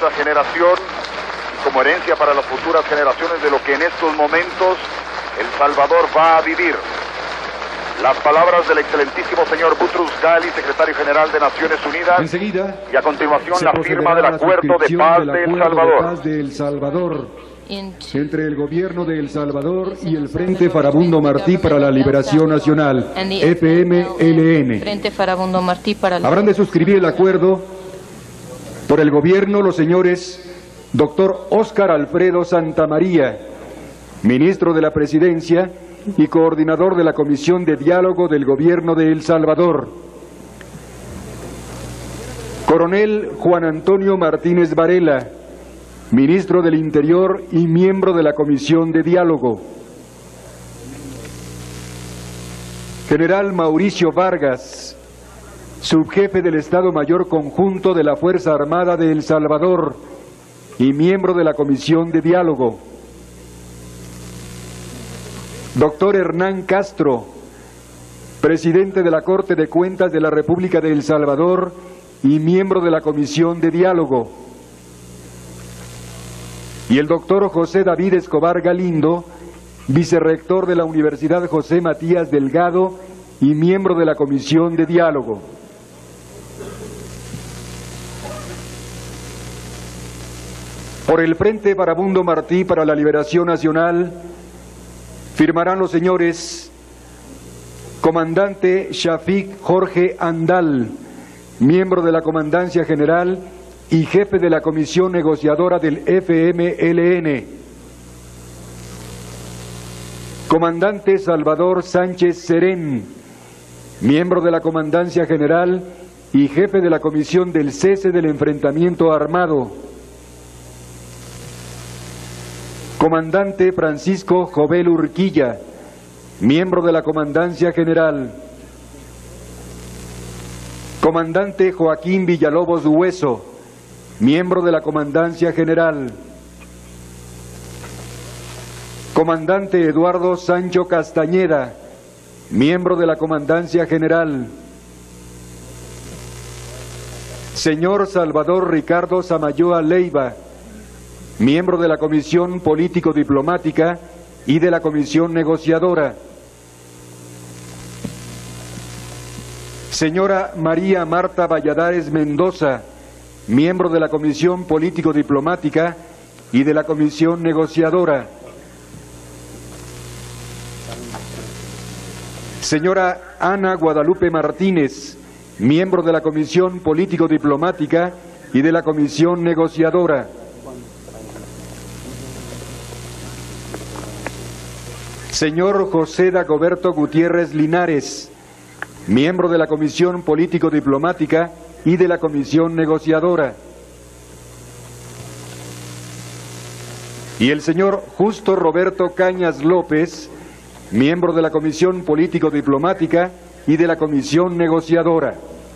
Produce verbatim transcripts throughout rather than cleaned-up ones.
nueva generación y como herencia para las futuras generaciones de lo que en estos momentos El Salvador va a vivir. Las palabras del excelentísimo señor Boutros Ghali, secretario general de Naciones Unidas. Enseguida, y a continuación la firma del Acuerdo de Paz de El Salvador. Paz de El Salvador entre el gobierno de El Salvador y el Frente Farabundo Martí para la Liberación Nacional, F M L N. Frente Farabundo Martí para la... Habrán de suscribir el acuerdo por el gobierno los señores doctor Óscar Alfredo Santamaría, ministro de la Presidencia y coordinador de la Comisión de Diálogo del Gobierno de El Salvador. Coronel Juan Antonio Martínez Varela, ministro del Interior y miembro de la Comisión de Diálogo. General Mauricio Vargas, subjefe del Estado Mayor Conjunto de la Fuerza Armada de El Salvador y miembro de la Comisión de Diálogo. Doctor Hernán Castro, presidente de la Corte de Cuentas de la República de El Salvador y miembro de la Comisión de Diálogo. Y el doctor José David Escobar Galindo, vicerrector de la Universidad José Matías Delgado y miembro de la Comisión de Diálogo. Por el Frente Farabundo Martí para la Liberación Nacional, firmarán los señores Comandante Shafiq Jorge Andal, miembro de la Comandancia General y jefe de la Comisión Negociadora del F M L N. Comandante Salvador Sánchez Serén, miembro de la Comandancia General y jefe de la Comisión del Cese del Enfrentamiento Armado. Comandante Francisco Jovel Urquilla, miembro de la Comandancia General. Comandante Joaquín Villalobos Hueso, miembro de la Comandancia General. Comandante Eduardo Sancho Castañeda, miembro de la Comandancia General. Señor Salvador Ricardo Samayoa Leiva, miembro de la Comisión Político-Diplomática y de la Comisión Negociadora. Señora María Marta Valladares Mendoza, miembro de la Comisión Político-Diplomática y de la Comisión Negociadora. Señora Ana Guadalupe Martínez, miembro de la Comisión Político-Diplomática y de la Comisión Negociadora. Señor José Dagoberto Gutiérrez Linares, miembro de la Comisión Político-Diplomática y de la Comisión Negociadora. Y el señor Justo Roberto Cañas López, miembro de la Comisión Político-Diplomática y de la Comisión Negociadora.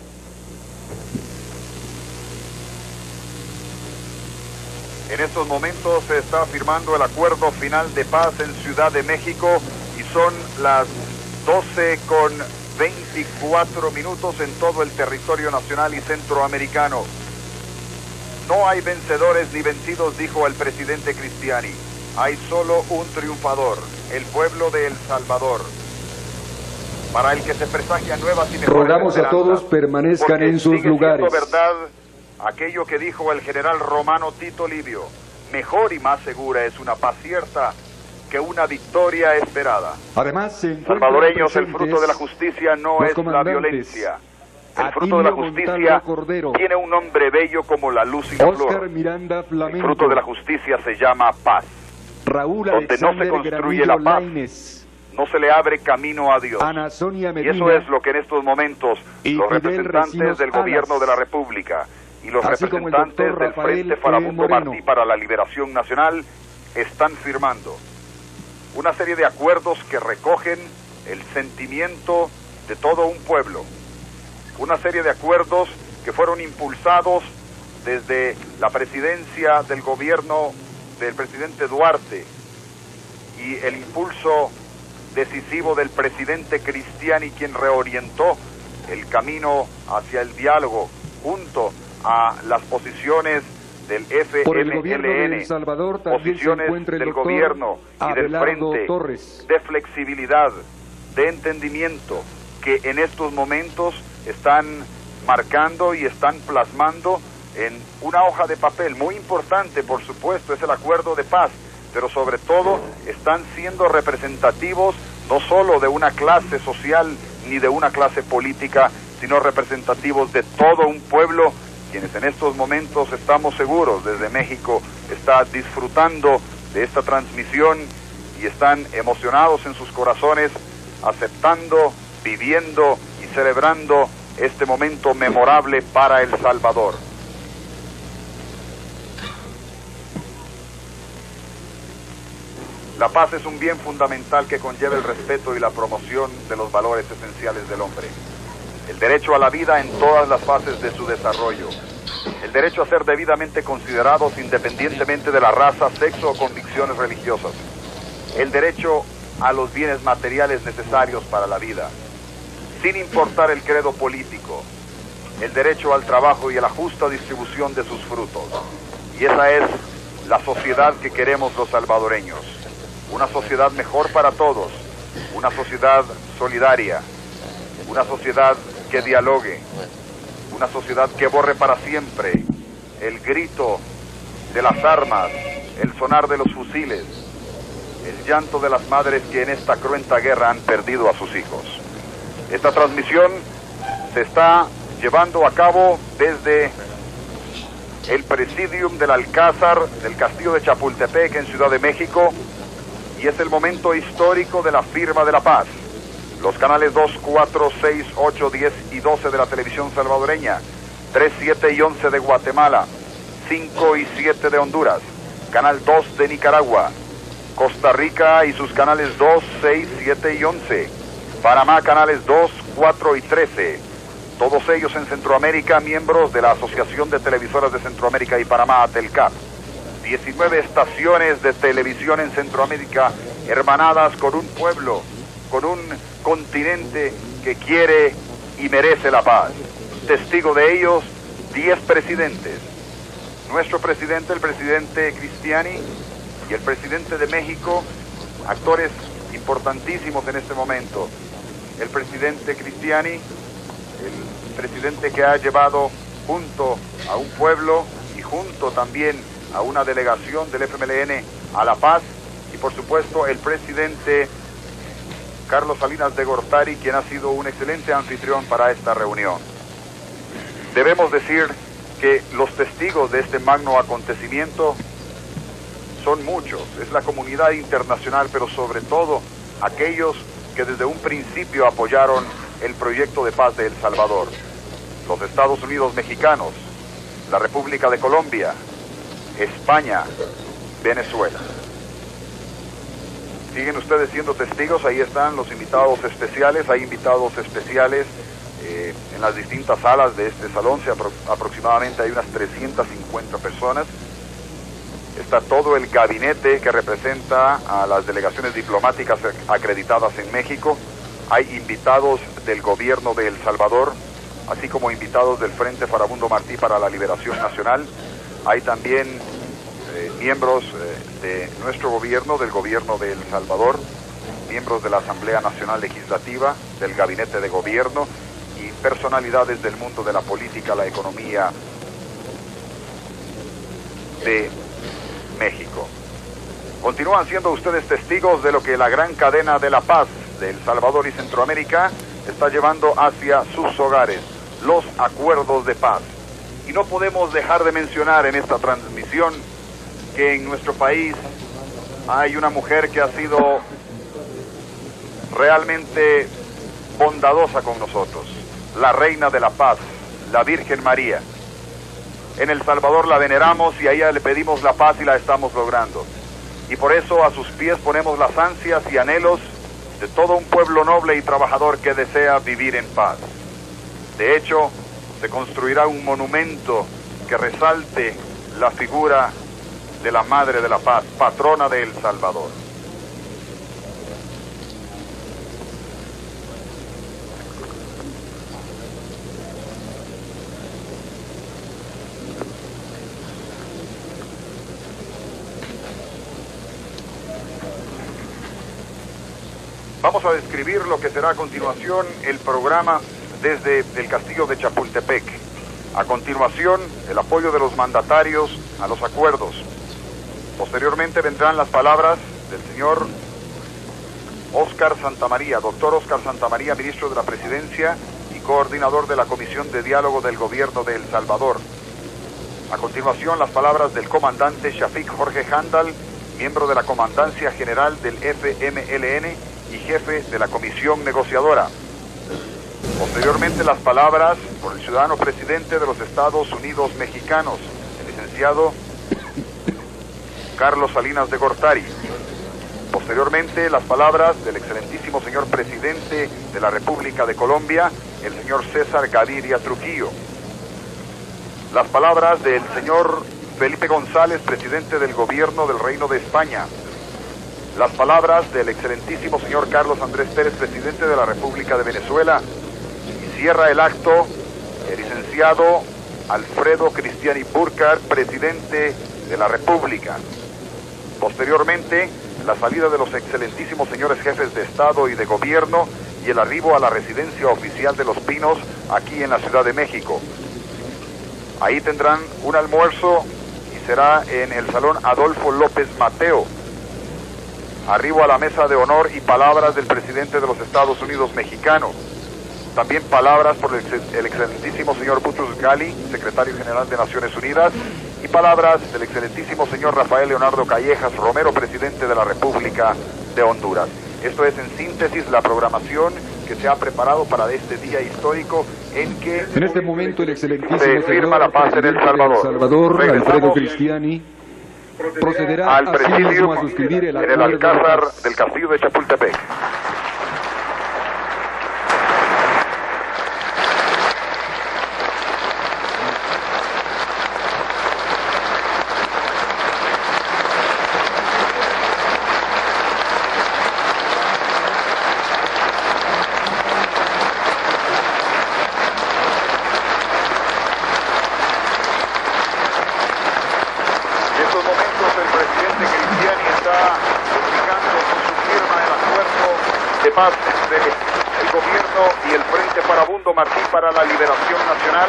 En estos momentos se está firmando el acuerdo final de paz en Ciudad de México y son las doce con veinticuatro minutos en todo el territorio nacional y centroamericano. No hay vencedores ni vencidos, dijo el presidente Cristiani. Hay solo un triunfador, el pueblo de El Salvador. Para el que se presagian nuevas y mejores rogamos a todos permanezcan en sus lugares. Verdad aquello que dijo el general romano Tito Livio: mejor y más segura es una paz cierta que una victoria esperada. Además, salvadoreños, el fruto de la justicia no es la violencia. El fruto de la justicia tiene un nombre bello como la luz y la flor. El fruto de la justicia se llama paz. Raúl donde no se construye la paz, no se le abre camino a Dios. Ana Sonia Medina, y eso es lo que en estos momentos los representantes del gobierno de la República y los representantes del Frente Farabundo Martí para la Liberación Nacional están firmando. Una serie de acuerdos que recogen el sentimiento de todo un pueblo. Una serie de acuerdos que fueron impulsados desde la presidencia del gobierno del presidente Duarte y el impulso decisivo del presidente Cristiani, quien reorientó el camino hacia el diálogo junto a las posiciones del F M L N, Salvador, posiciones del gobierno y del frente Torres. de flexibilidad, de entendimiento, que en estos momentos están marcando y están plasmando en una hoja de papel muy importante, por supuesto, es el acuerdo de paz, pero sobre todo están siendo representativos no solo de una clase social ni de una clase política, sino representativos de todo un pueblo, quienes en estos momentos, estamos seguros, desde México, está disfrutando de esta transmisión y están emocionados en sus corazones, aceptando, viviendo y celebrando este momento memorable para El Salvador. La paz es un bien fundamental que conlleva el respeto y la promoción de los valores esenciales del hombre. El derecho a la vida en todas las fases de su desarrollo. El derecho a ser debidamente considerados independientemente de la raza, sexo o convicciones religiosas. El derecho a los bienes materiales necesarios para la vida, sin importar el credo político. El derecho al trabajo y a la justa distribución de sus frutos. Y esa es la sociedad que queremos los salvadoreños. Una sociedad mejor para todos, una sociedad solidaria, una sociedad que dialogue, una sociedad que borre para siempre el grito de las armas, el sonar de los fusiles, el llanto de las madres que en esta cruenta guerra han perdido a sus hijos. Esta transmisión se está llevando a cabo desde el Presidium del Alcázar del Castillo de Chapultepec en Ciudad de México, y es el momento histórico de la firma de la paz. Los canales dos, cuatro, seis, ocho, diez y doce de la televisión salvadoreña, tres, siete y once de Guatemala, cinco y siete de Honduras, canal dos de Nicaragua, Costa Rica y sus canales dos, seis, siete y once, Panamá canales dos, cuatro y trece, todos ellos en Centroamérica, miembros de la Asociación de Televisoras de Centroamérica y Panamá, ATELCAP. diecinueve estaciones de televisión en Centroamérica, hermanadas con un pueblo, con un continente que quiere y merece la paz. Testigo de ellos, diez presidentes. Nuestro presidente, el presidente Cristiani, y el presidente de México, actores importantísimos en este momento. El presidente Cristiani, el presidente que ha llevado junto a un pueblo y junto también a una delegación del F M L N a la paz, y por supuesto el presidente Carlos Salinas de Gortari, quien ha sido un excelente anfitrión para esta reunión. Debemos decir que los testigos de este magno acontecimiento son muchos, es la comunidad internacional, pero sobre todo aquellos que desde un principio apoyaron el proyecto de paz de El Salvador. Los Estados Unidos mexicanos, la República de Colombia, España, Venezuela. Siguen ustedes siendo testigos, ahí están los invitados especiales, hay invitados especiales eh, en las distintas salas de este salón, se apro aproximadamente hay unas trescientas cincuenta personas. Está todo el gabinete que representa a las delegaciones diplomáticas acreditadas en México, hay invitados del gobierno de El Salvador, así como invitados del Frente Farabundo Martí para la Liberación Nacional. Hay también eh, miembros eh, de nuestro gobierno, del gobierno de El Salvador, miembros de la Asamblea Nacional Legislativa, del Gabinete de Gobierno y personalidades del mundo de la política, la economía de México. Continúan siendo ustedes testigos de lo que la gran cadena de la paz de El Salvador y Centroamérica está llevando hacia sus hogares, los acuerdos de paz. Y no podemos dejar de mencionar en esta transmisión que en nuestro país hay una mujer que ha sido realmente bondadosa con nosotros, la Reina de la Paz, la Virgen María. En El Salvador la veneramos y a ella le pedimos la paz y la estamos logrando. Y por eso a sus pies ponemos las ansias y anhelos de todo un pueblo noble y trabajador que desea vivir en paz. De hecho, se construirá un monumento que resalte la figura de la Madre de la Paz, patrona de El Salvador. Vamos a describir lo que será a continuación el programa desde el castillo de Chapultepec. A continuación, el apoyo de los mandatarios a los acuerdos. Posteriormente vendrán las palabras del señor Óscar Santamaría, doctor Óscar Santamaría, ministro de la Presidencia y coordinador de la Comisión de Diálogo del Gobierno de El Salvador. A continuación, las palabras del comandante Shafiq Jorge Handal, miembro de la Comandancia General del F M L N y jefe de la Comisión Negociadora. Posteriormente, las palabras por el ciudadano presidente de los Estados Unidos mexicanos, el licenciado Carlos Salinas de Gortari. Posteriormente, las palabras del excelentísimo señor presidente de la República de Colombia, el señor César Gaviria Trujillo. Las palabras del señor Felipe González, presidente del Gobierno del Reino de España. Las palabras del excelentísimo señor Carlos Andrés Pérez, presidente de la República de Venezuela. Y cierra el acto el licenciado Alfredo Cristiani Burkhardt, presidente de la República. Posteriormente, la salida de los excelentísimos señores jefes de Estado y de Gobierno y el arribo a la residencia oficial de Los Pinos, aquí en la Ciudad de México. Ahí tendrán un almuerzo y será en el Salón Adolfo López Mateo. Arribo a la mesa de honor y palabras del presidente de los Estados Unidos mexicanos. También palabras por el, el excelentísimo señor Boutros Ghali, secretario general de Naciones Unidas, y palabras del excelentísimo señor Rafael Leonardo Callejas Romero, presidente de la República de Honduras. Esto es en síntesis la programación que se ha preparado para este día histórico en que en este momento el excelentísimo se firma la paz en El Salvador. Salvador Alfredo Cristiani procederá al presidio a suscribir el en el Alcázar del castillo de Chapultepec. Paz entre el gobierno y el Frente Farabundo Martí para la Liberación Nacional.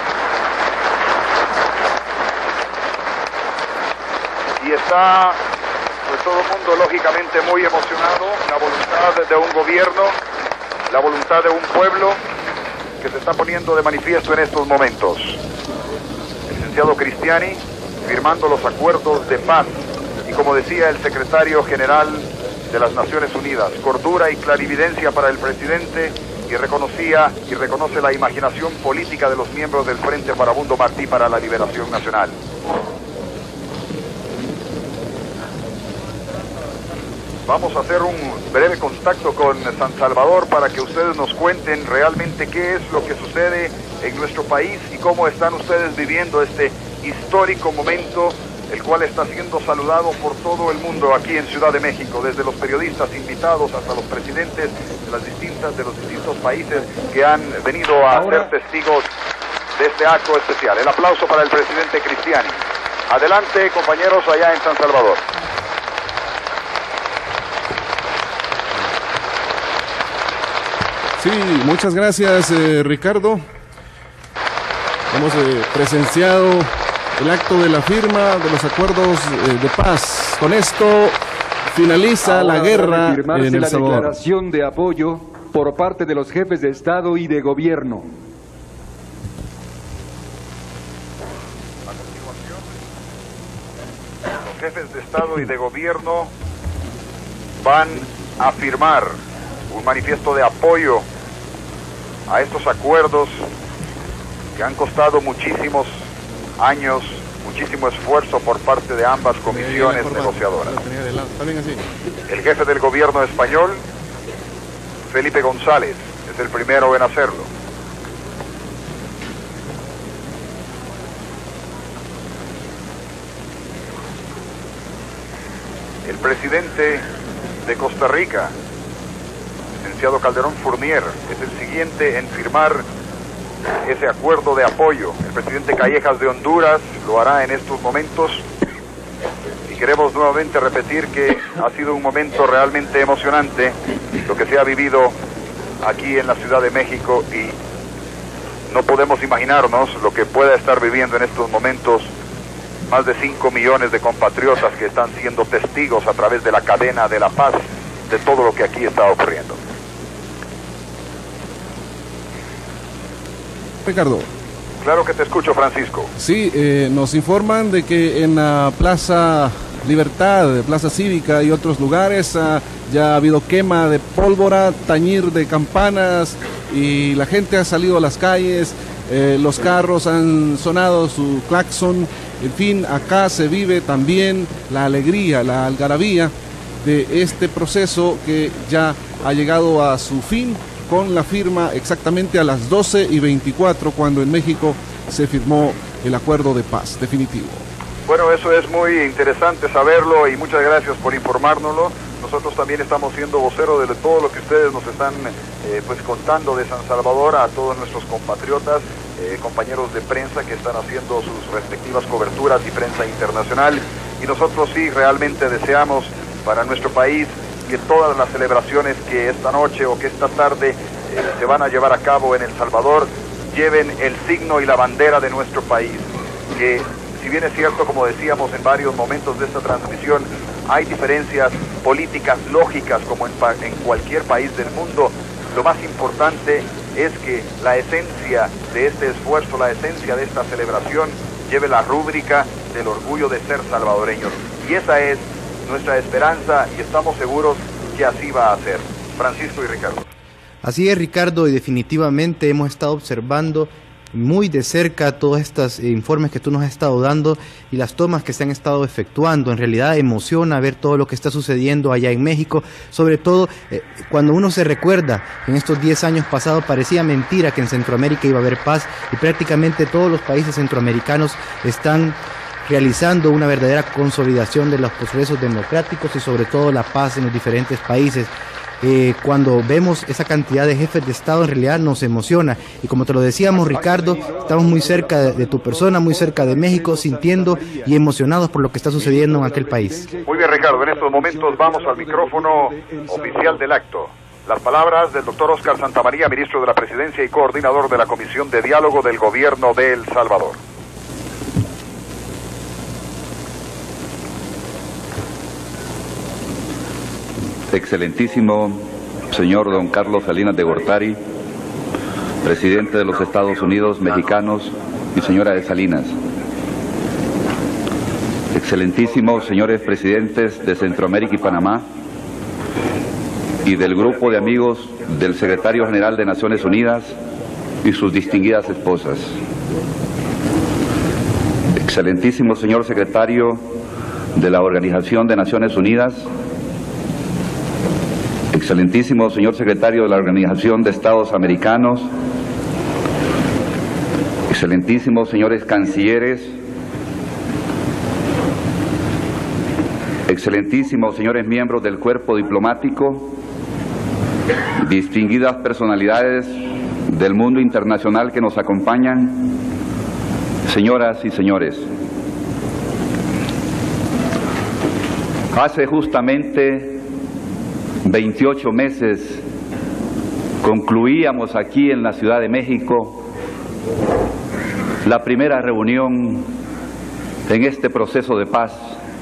Y está pues todo el mundo lógicamente muy emocionado, la voluntad de un gobierno, la voluntad de un pueblo que se está poniendo de manifiesto en estos momentos. El licenciado Cristiani firmando los acuerdos de paz y, como decía el secretario general de las Naciones Unidas, cordura y clarividencia para el presidente, y reconocía y reconoce la imaginación política de los miembros del Frente Farabundo Martí para la Liberación Nacional. Vamos a hacer un breve contacto con San Salvador para que ustedes nos cuenten realmente qué es lo que sucede en nuestro país y cómo están ustedes viviendo este histórico momento, el cual está siendo saludado por todo el mundo aquí en Ciudad de México, desde los periodistas invitados hasta los presidentes de las distintas de los distintos países que han venido a Ahora... ser testigos de este acto especial. El aplauso para el presidente Cristiani. Adelante, compañeros, allá en San Salvador. Sí, muchas gracias, eh, Ricardo. Hemos eh, presenciado el acto de la firma de los acuerdos eh, de paz. Con esto finaliza Ahora la guerra en El la Salvador. Declaración de apoyo por parte de los jefes de Estado y de Gobierno. A continuación, los jefes de Estado y de Gobierno van a firmar un manifiesto de apoyo a estos acuerdos que han costado muchísimos años, muchísimo esfuerzo por parte de ambas comisiones negociadoras. El jefe del gobierno español, Felipe González, es el primero en hacerlo. El presidente de Costa Rica, licenciado Calderón Fournier, es el siguiente en firmar ese acuerdo de apoyo. El presidente Callejas de Honduras lo hará en estos momentos. y queremos nuevamente repetir que ha sido un momento realmente emocionante lo que se ha vivido aquí en la Ciudad de México, y no podemos imaginarnos lo que pueda estar viviendo en estos momentos más de cinco millones de compatriotas que están siendo testigos a través de la cadena de la paz de todo lo que aquí está ocurriendo. Ricardo. Claro que te escucho, Francisco. Sí, eh, nos informan de que en la Plaza Libertad, Plaza Cívica y otros lugares uh, ya ha habido quema de pólvora, tañir de campanas, y la gente ha salido a las calles, eh, los carros han sonado su claxon. En fin, acá se vive también la alegría, la algarabía de este proceso que ya ha llegado a su fin, con la firma exactamente a las doce y veinticuatro, cuando en México se firmó el acuerdo de paz definitivo. Bueno, eso es muy interesante saberlo, y muchas gracias por informárnoslo. Nosotros también estamos siendo voceros de todo lo que ustedes nos están eh, pues contando de San Salvador a todos nuestros compatriotas, eh, compañeros de prensa que están haciendo sus respectivas coberturas y prensa internacional. Y nosotros sí realmente deseamos para nuestro país que todas las celebraciones que esta noche o que esta tarde eh, se van a llevar a cabo en El Salvador lleven el signo y la bandera de nuestro país. Que si bien es cierto, como decíamos en varios momentos de esta transmisión, hay diferencias políticas lógicas como en, en cualquier país del mundo, lo más importante es que la esencia de este esfuerzo, la esencia de esta celebración lleve la rúbrica del orgullo de ser salvadoreños. Y esa es nuestra esperanza, y estamos seguros que así va a ser. Francisco y Ricardo. Así es, Ricardo, y definitivamente hemos estado observando muy de cerca todos estos eh, informes que tú nos has estado dando y las tomas que se han estado efectuando. En realidad emociona ver todo lo que está sucediendo allá en México, sobre todo eh, cuando uno se recuerda, en estos diez años pasados parecía mentira que en Centroamérica iba a haber paz, y prácticamente todos los países centroamericanos están realizando una verdadera consolidación de los procesos democráticos y sobre todo la paz en los diferentes países. Eh, cuando vemos esa cantidad de jefes de Estado, en realidad nos emociona, y como te lo decíamos, Ricardo, estamos muy cerca de, de tu persona, muy cerca de México, sintiendo y emocionados por lo que está sucediendo en aquel país. Muy bien, Ricardo, en estos momentos vamos al micrófono oficial del acto. Las palabras del doctor Óscar Santamaría, ministro de la Presidencia y coordinador de la Comisión de Diálogo del Gobierno de El Salvador. Excelentísimo señor don Carlos Salinas de Gortari, presidente de los Estados Unidos mexicanos, y señora de Salinas. Excelentísimos señores presidentes de Centroamérica y Panamá, y del grupo de amigos del secretario general de Naciones Unidas y sus distinguidas esposas. Excelentísimo señor secretario de la Organización de Naciones Unidas, excelentísimo señor secretario de la Organización de Estados Americanos, excelentísimos señores cancilleres, excelentísimos señores miembros del cuerpo diplomático, distinguidas personalidades del mundo internacional que nos acompañan, señoras y señores. Hace justamente veintiocho meses concluíamos aquí en la Ciudad de México la primera reunión en este proceso de paz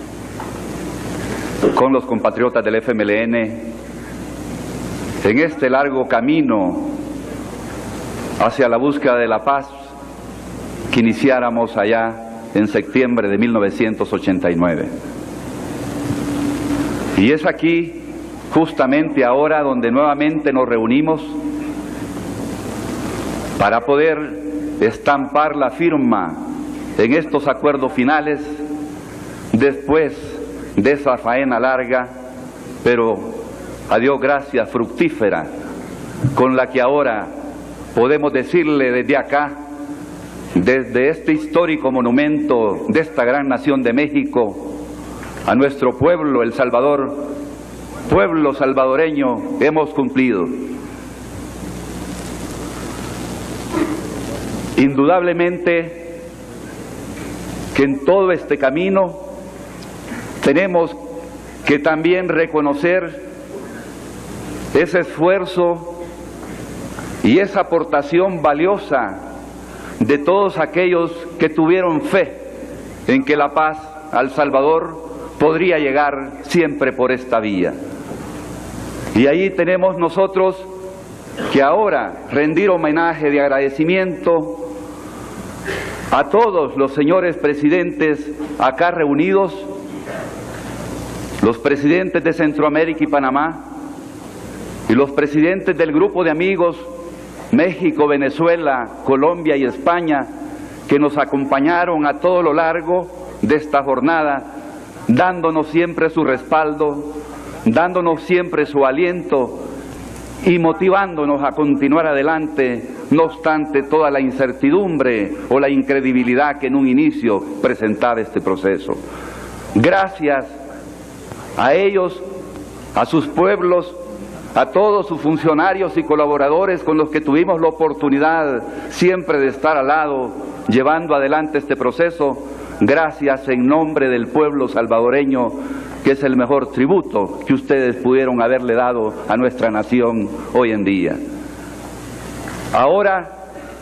con los compatriotas del F M L N, en este largo camino hacia la búsqueda de la paz que iniciáramos allá en septiembre de mil novecientos ochenta y nueve. Y es aquí, justamente ahora, donde nuevamente nos reunimos para poder estampar la firma en estos acuerdos finales después de esa faena larga, pero a Dios gracias, fructífera, con la que ahora podemos decirle desde acá, desde este histórico monumento de esta gran nación de México, a nuestro pueblo, El Salvador, pueblo salvadoreño, hemos cumplido. Indudablemente que en todo este camino tenemos que también reconocer ese esfuerzo y esa aportación valiosa de todos aquellos que tuvieron fe en que la paz a El Salvador podría llegar siempre por esta vía. Y ahí tenemos nosotros que ahora rendir homenaje de agradecimiento a todos los señores presidentes acá reunidos, los presidentes de Centroamérica y Panamá, y los presidentes del grupo de amigos México, Venezuela, Colombia y España, que nos acompañaron a todo lo largo de esta jornada, dándonos siempre su respaldo, dándonos siempre su aliento y motivándonos a continuar adelante, no obstante toda la incertidumbre o la incredibilidad que en un inicio presentaba este proceso. Gracias a ellos, a sus pueblos, a todos sus funcionarios y colaboradores con los que tuvimos la oportunidad siempre de estar al lado, llevando adelante este proceso, gracias en nombre del pueblo salvadoreño, que es el mejor tributo que ustedes pudieron haberle dado a nuestra nación hoy en día. Ahora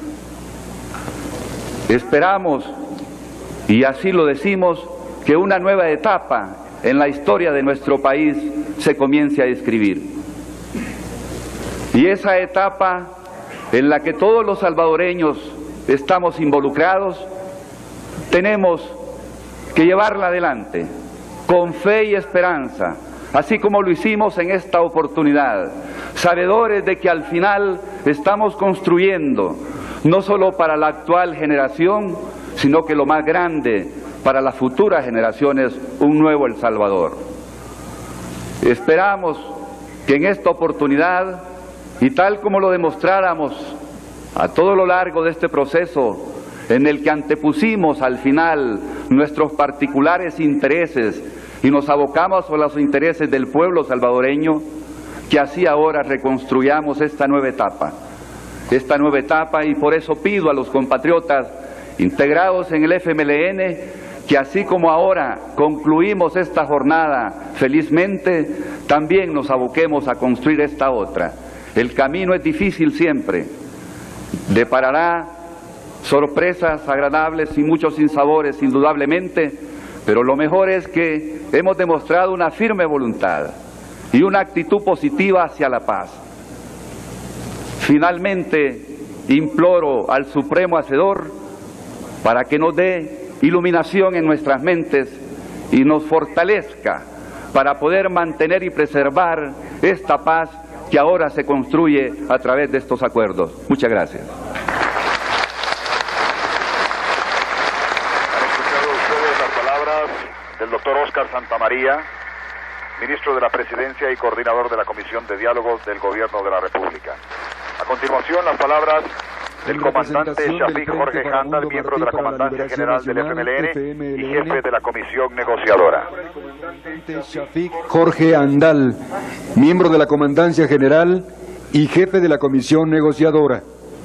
esperamos, y así lo decimos, que una nueva etapa en la historia de nuestro país se comience a escribir. Y esa etapa en la que todos los salvadoreños estamos involucrados, tenemos que llevarla adelante con fe y esperanza, así como lo hicimos en esta oportunidad, sabedores de que al final estamos construyendo, no solo para la actual generación, sino que lo más grande, para las futuras generaciones, un nuevo El Salvador. Esperamos que en esta oportunidad, y tal como lo demostráramos a todo lo largo de este proceso, en el que antepusimos al final nuestros particulares intereses y nos abocamos a los intereses del pueblo salvadoreño, que así ahora reconstruyamos esta nueva etapa, esta nueva etapa, y por eso pido a los compatriotas integrados en el F M L N, que así como ahora concluimos esta jornada felizmente, también nos aboquemos a construir esta otra. El camino es difícil siempre, deparará sorpresas agradables y muchos sinsabores indudablemente, pero lo mejor es que hemos demostrado una firme voluntad y una actitud positiva hacia la paz. Finalmente, imploro al Supremo Hacedor para que nos dé iluminación en nuestras mentes y nos fortalezca para poder mantener y preservar esta paz que ahora se construye a través de estos acuerdos. Muchas gracias. Han escuchado ustedes las palabras del doctor Óscar Santamaría, ministro de la Presidencia y coordinador de la Comisión de Diálogos del Gobierno de la República. A continuación, las palabras del comandante Shafik Jorge Handal, miembro de la Comandancia General del F M L N y jefe de la Comisión Negociadora. Shafik Jorge Handal, miembro de la Comandancia General y jefe de la Comisión Negociadora.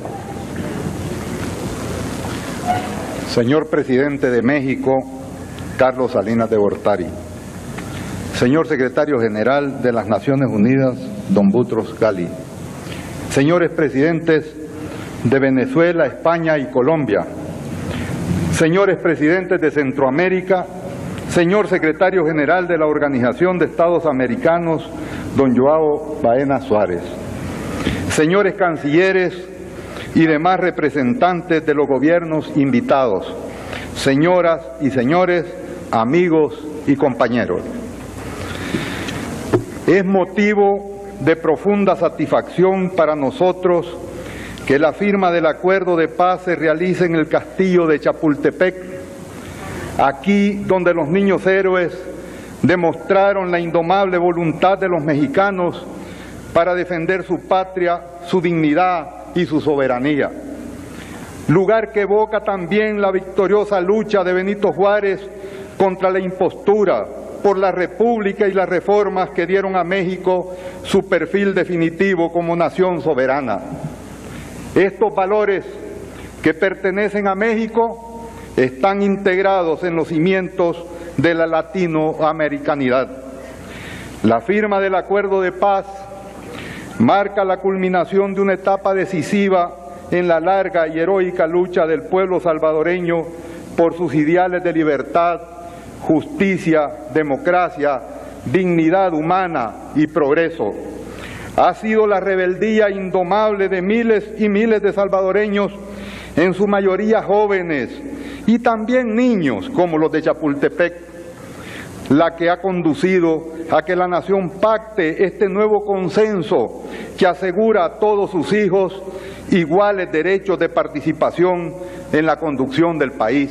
Señor Presidente de México, Carlos Salinas de Gortari. Señor Secretario General de las Naciones Unidas, don Boutros Ghali. Señores Presidentes de Venezuela, España y Colombia, señores presidentes de Centroamérica, señor secretario general de la Organización de Estados Americanos, don Joao Baena Suárez, señores cancilleres y demás representantes de los gobiernos invitados, señoras y señores, amigos y compañeros. Es motivo de profunda satisfacción para nosotros que la firma del acuerdo de paz se realice en el castillo de Chapultepec, aquí donde los niños héroes demostraron la indomable voluntad de los mexicanos para defender su patria, su dignidad y su soberanía. Lugar que evoca también la victoriosa lucha de Benito Juárez contra la impostura por la República y las reformas que dieron a México su perfil definitivo como nación soberana. Estos valores que pertenecen a México están integrados en los cimientos de la latinoamericanidad. La firma del acuerdo de paz marca la culminación de una etapa decisiva en la larga y heroica lucha del pueblo salvadoreño por sus ideales de libertad, justicia, democracia, dignidad humana y progreso. Ha sido la rebeldía indomable de miles y miles de salvadoreños, en su mayoría jóvenes y también niños como los de Chapultepec, la que ha conducido a que la nación pacte este nuevo consenso que asegura a todos sus hijos iguales derechos de participación en la conducción del país.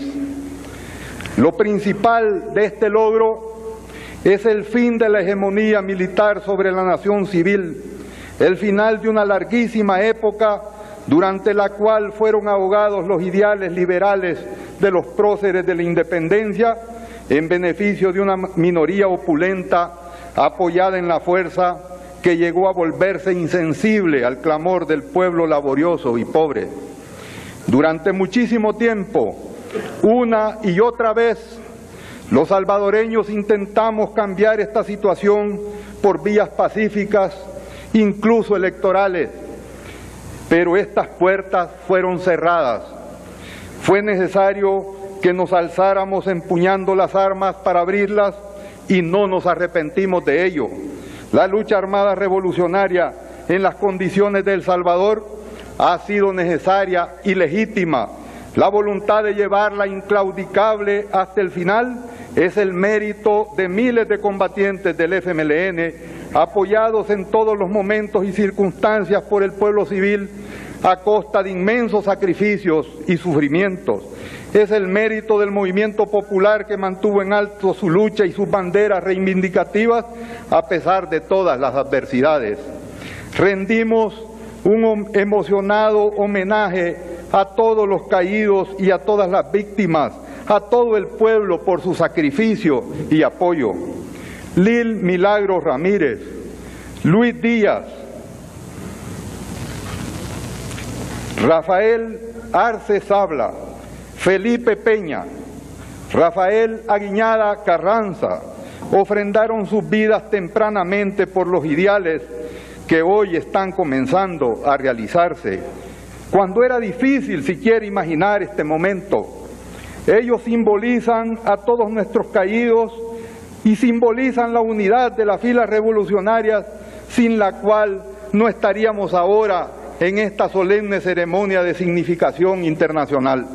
Lo principal de este logro es el fin de la hegemonía militar sobre la nación civil, el final de una larguísima época durante la cual fueron ahogados los ideales liberales de los próceres de la independencia en beneficio de una minoría opulenta apoyada en la fuerza que llegó a volverse insensible al clamor del pueblo laborioso y pobre. Durante muchísimo tiempo, una y otra vez, los salvadoreños intentamos cambiar esta situación por vías pacíficas, incluso electorales, pero estas puertas fueron cerradas. Fue necesario que nos alzáramos empuñando las armas para abrirlas y no nos arrepentimos de ello. La lucha armada revolucionaria en las condiciones de El Salvador ha sido necesaria y legítima. La voluntad de llevarla inclaudicable hasta el final es el mérito de miles de combatientes del F M L N, apoyados en todos los momentos y circunstancias por el pueblo civil a costa de inmensos sacrificios y sufrimientos. Es el mérito del movimiento popular que mantuvo en alto su lucha y sus banderas reivindicativas a pesar de todas las adversidades. Rendimos un emocionado homenaje a todos los caídos y a todas las víctimas, a todo el pueblo por su sacrificio y apoyo. Lil Milagros Ramírez, Luis Díaz, Rafael Arce Sabla, Felipe Peña, Rafael Aguiñada Carranza ofrendaron sus vidas tempranamente por los ideales que hoy están comenzando a realizarse. Cuando era difícil siquiera imaginar este momento, ellos simbolizan a todos nuestros caídos y simbolizan la unidad de las filas revolucionarias sin la cual no estaríamos ahora en esta solemne ceremonia de significación internacional.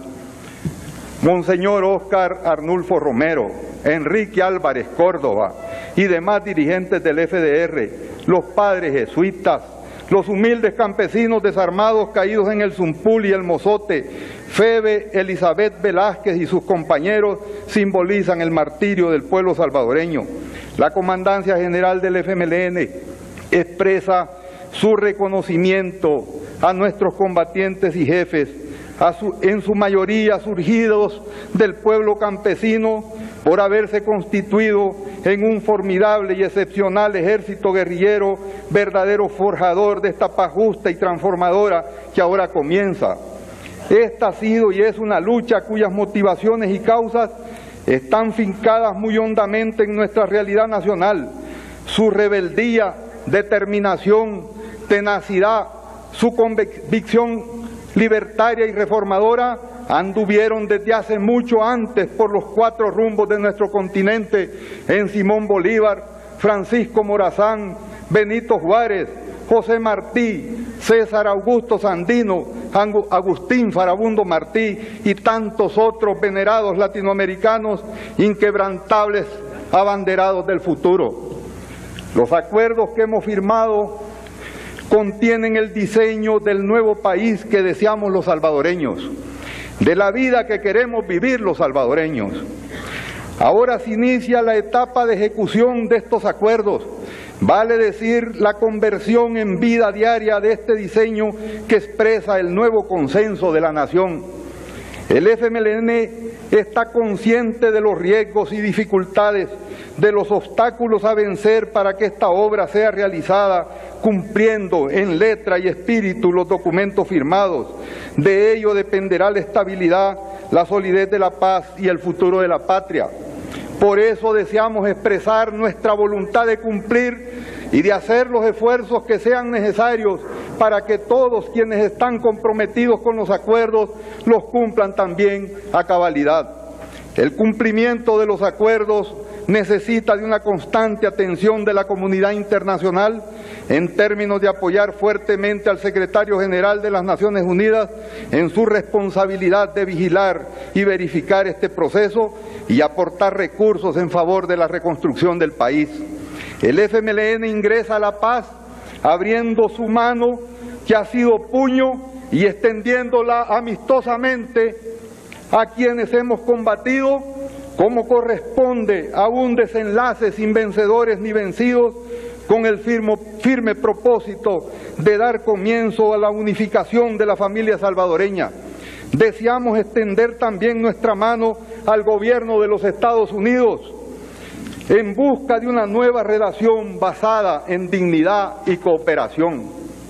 Monseñor Óscar Arnulfo Romero, Enrique Álvarez Córdoba y demás dirigentes del F D R, los padres jesuitas, los humildes campesinos desarmados caídos en el Zumpul y el Mozote, Febe Elizabeth Velázquez y sus compañeros simbolizan el martirio del pueblo salvadoreño. La Comandancia General del F M L N expresa su reconocimiento a nuestros combatientes y jefes, a su, en su mayoría surgidos del pueblo campesino, por haberse constituido en un formidable y excepcional ejército guerrillero, verdadero forjador de esta paz justa y transformadora que ahora comienza. Esta ha sido y es una lucha cuyas motivaciones y causas están fincadas muy hondamente en nuestra realidad nacional. Su rebeldía, determinación, tenacidad, su convicción libertaria y reformadora anduvieron desde hace mucho antes por los cuatro rumbos de nuestro continente en Simón Bolívar, Francisco Morazán, Benito Juárez, José Martí, César Augusto Sandino, Agustín Farabundo Martí y tantos otros venerados latinoamericanos inquebrantables abanderados del futuro. Los acuerdos que hemos firmado contienen el diseño del nuevo país que deseamos los salvadoreños, de la vida que queremos vivir los salvadoreños. Ahora se inicia la etapa de ejecución de estos acuerdos, vale decir la conversión en vida diaria de este diseño que expresa el nuevo consenso de la nación. El F M L N está consciente de los riesgos y dificultades, de los obstáculos a vencer para que esta obra sea realizada cumpliendo en letra y espíritu los documentos firmados. De ello dependerá la estabilidad, la solidez de la paz y el futuro de la patria. Por eso deseamos expresar nuestra voluntad de cumplir y de hacer los esfuerzos que sean necesarios para que todos quienes están comprometidos con los acuerdos los cumplan también a cabalidad. El cumplimiento de los acuerdos necesita de una constante atención de la comunidad internacional en términos de apoyar fuertemente al secretario general de las Naciones Unidas en su responsabilidad de vigilar y verificar este proceso y aportar recursos en favor de la reconstrucción del país. El F M L N ingresa a la paz abriendo su mano que ha sido puño y extendiéndola amistosamente a quienes hemos combatido como corresponde a un desenlace sin vencedores ni vencidos, con el firme, firme propósito de dar comienzo a la unificación de la familia salvadoreña. Deseamos extender también nuestra mano al gobierno de los Estados Unidos en busca de una nueva relación basada en dignidad y cooperación.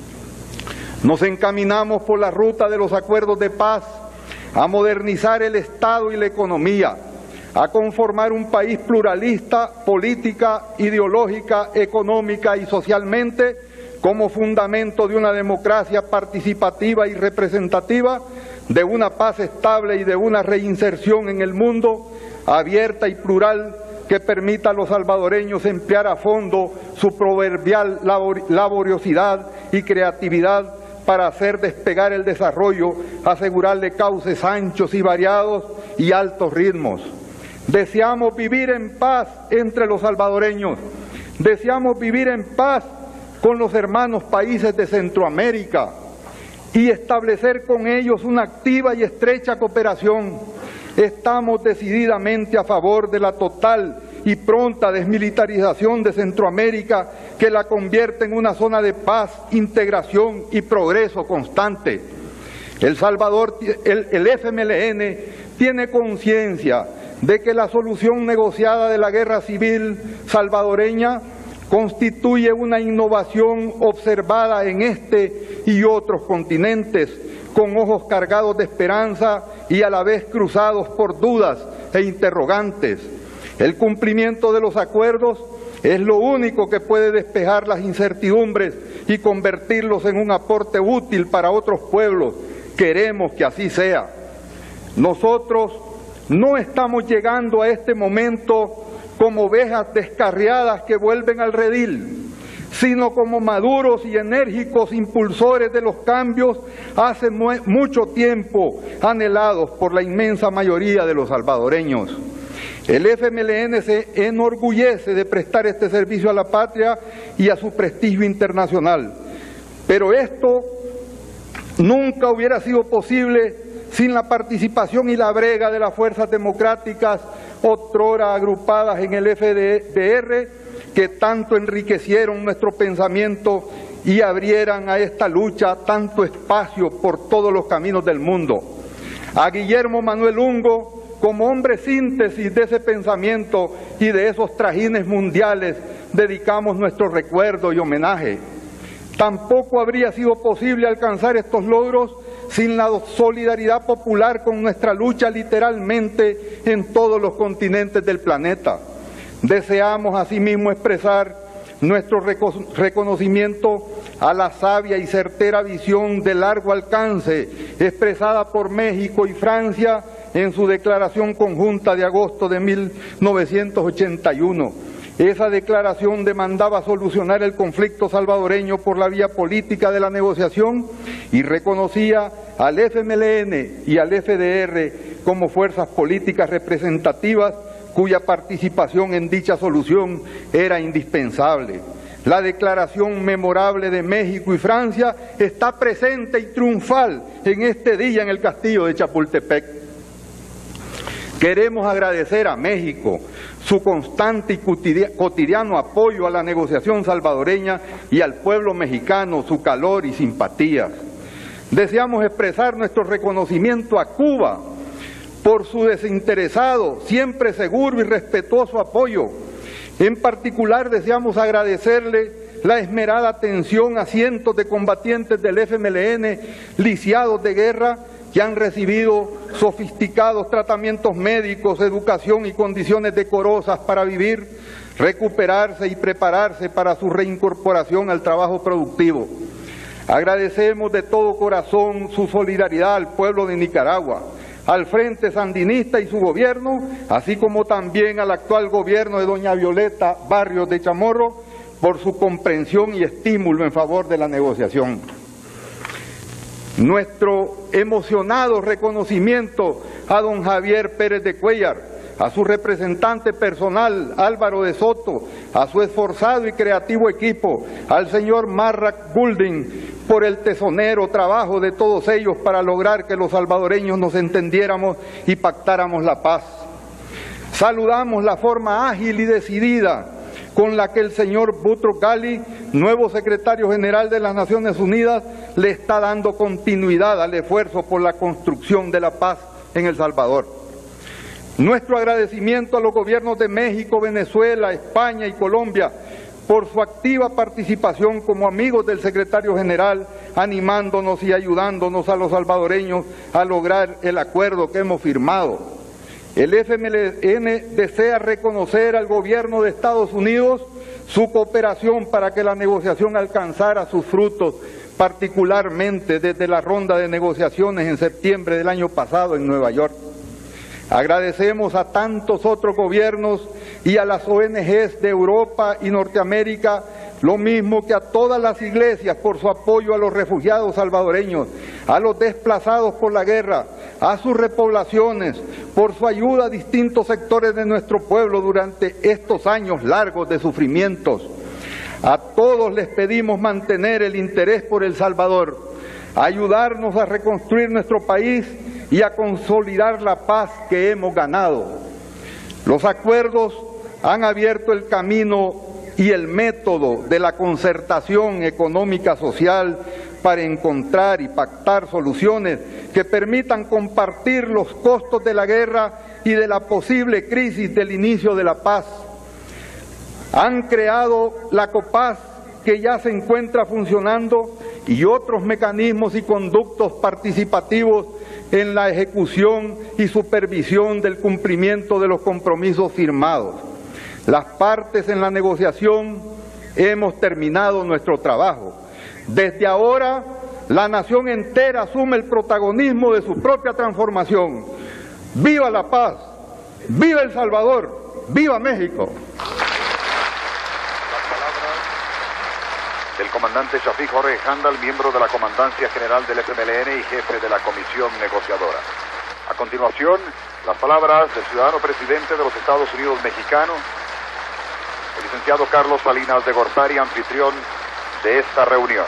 Nos encaminamos por la ruta de los acuerdos de paz a modernizar el Estado y la economía, a conformar un país pluralista, política, ideológica, económica y socialmente, como fundamento de una democracia participativa y representativa, de una paz estable y de una reinserción en el mundo abierta y plural que permita a los salvadoreños emplear a fondo su proverbial labor, laboriosidad y creatividad para hacer despegar el desarrollo, asegurarle cauces anchos y variados y altos ritmos. Deseamos vivir en paz entre los salvadoreños, deseamos vivir en paz con los hermanos países de Centroamérica y establecer con ellos una activa y estrecha cooperación. Estamos decididamente a favor de la total y pronta desmilitarización de Centroamérica que la convierte en una zona de paz, integración y progreso constante. El Salvador, el, el F M L N tiene conciencia de que la solución negociada de la guerra civil salvadoreña constituye una innovación observada en este y otros continentes, con ojos cargados de esperanza y a la vez cruzados por dudas e interrogantes. El cumplimiento de los acuerdos es lo único que puede despejar las incertidumbres y convertirlos en un aporte útil para otros pueblos. Queremos que así sea. Nosotros no estamos llegando a este momento como ovejas descarriadas que vuelven al redil, sino como maduros y enérgicos impulsores de los cambios hace mucho tiempo anhelados por la inmensa mayoría de los salvadoreños. El F M L N se enorgullece de prestar este servicio a la patria y a su prestigio internacional, pero esto nunca hubiera sido posible sin la participación y la brega de las fuerzas democráticas otrora agrupadas en el F D R, que tanto enriquecieron nuestro pensamiento y abrieran a esta lucha tanto espacio por todos los caminos del mundo. A Guillermo Manuel Ungo, como hombre síntesis de ese pensamiento y de esos trajines mundiales, dedicamos nuestro recuerdo y homenaje. Tampoco habría sido posible alcanzar estos logros sin la solidaridad popular con nuestra lucha literalmente en todos los continentes del planeta. Deseamos asimismo expresar nuestro reconocimiento a la sabia y certera visión de largo alcance expresada por México y Francia en su declaración conjunta de agosto de mil novecientos ochenta y uno. Esa declaración demandaba solucionar el conflicto salvadoreño por la vía política de la negociación y reconocía al F M L N y al F D R como fuerzas políticas representativas cuya participación en dicha solución era indispensable. La declaración memorable de México y Francia está presente y triunfal en este día en el castillo de Chapultepec. Queremos agradecer a México su constante y cotidiano apoyo a la negociación salvadoreña y al pueblo mexicano su calor y simpatía. Deseamos expresar nuestro reconocimiento a Cuba por su desinteresado, siempre seguro y respetuoso apoyo. En particular deseamos agradecerle la esmerada atención a cientos de combatientes del F M L N lisiados de guerra que han recibido sofisticados tratamientos médicos, educación y condiciones decorosas para vivir, recuperarse y prepararse para su reincorporación al trabajo productivo. Agradecemos de todo corazón su solidaridad al pueblo de Nicaragua, al Frente Sandinista y su gobierno, así como también al actual gobierno de doña Violeta Barrios de Chamorro, por su comprensión y estímulo en favor de la negociación. Nuestro emocionado reconocimiento a don Javier Pérez de Cuellar, a su representante personal Álvaro de Soto, a su esforzado y creativo equipo, al señor Marrak Goulding, por el tesonero trabajo de todos ellos para lograr que los salvadoreños nos entendiéramos y pactáramos la paz. Saludamos la forma ágil y decidida con la que el señor Boutros Ghali, nuevo secretario general de las Naciones Unidas, le está dando continuidad al esfuerzo por la construcción de la paz en El Salvador. Nuestro agradecimiento a los gobiernos de México, Venezuela, España y Colombia por su activa participación como amigos del secretario general, animándonos y ayudándonos a los salvadoreños a lograr el acuerdo que hemos firmado. El F M L N desea reconocer al gobierno de Estados Unidos su cooperación para que la negociación alcanzara sus frutos, particularmente desde la ronda de negociaciones en septiembre del año pasado en Nueva York. Agradecemos a tantos otros gobiernos y a las O N Ges de Europa y Norteamérica, lo mismo que a todas las iglesias por su apoyo a los refugiados salvadoreños, a los desplazados por la guerra, a sus repoblaciones, por su ayuda a distintos sectores de nuestro pueblo durante estos años largos de sufrimientos. A todos les pedimos mantener el interés por El Salvador, ayudarnos a reconstruir nuestro país y a consolidar la paz que hemos ganado. Los acuerdos han abierto el camino y el método de la concertación económica social para encontrar y pactar soluciones que permitan compartir los costos de la guerra y de la posible crisis del inicio de la paz. Han creado la COPAZ, que ya se encuentra funcionando, y otros mecanismos y conductos participativos en la ejecución y supervisión del cumplimiento de los compromisos firmados. Las partes en la negociación hemos terminado nuestro trabajo. Desde ahora, la nación entera asume el protagonismo de su propia transformación. ¡Viva la paz! ¡Viva El Salvador! ¡Viva México! El comandante Shafik Jorge Handal, miembro de la Comandancia General del F M L N y jefe de la Comisión Negociadora. A continuación, las palabras del ciudadano presidente de los Estados Unidos mexicanos, el licenciado Carlos Salinas de Gortari, anfitrión de esta reunión.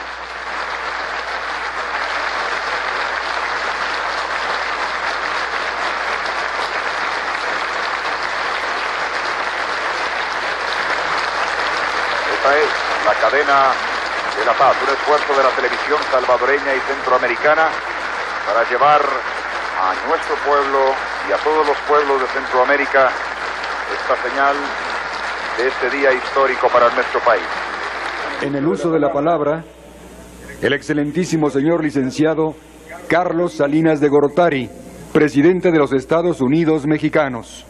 Esta es la cadena de la paz, un esfuerzo de la televisión salvadoreña y centroamericana para llevar a nuestro pueblo y a todos los pueblos de Centroamérica esta señal de este día histórico para nuestro país. En el uso de la palabra, el excelentísimo señor licenciado Carlos Salinas de Gortari, presidente de los Estados Unidos mexicanos.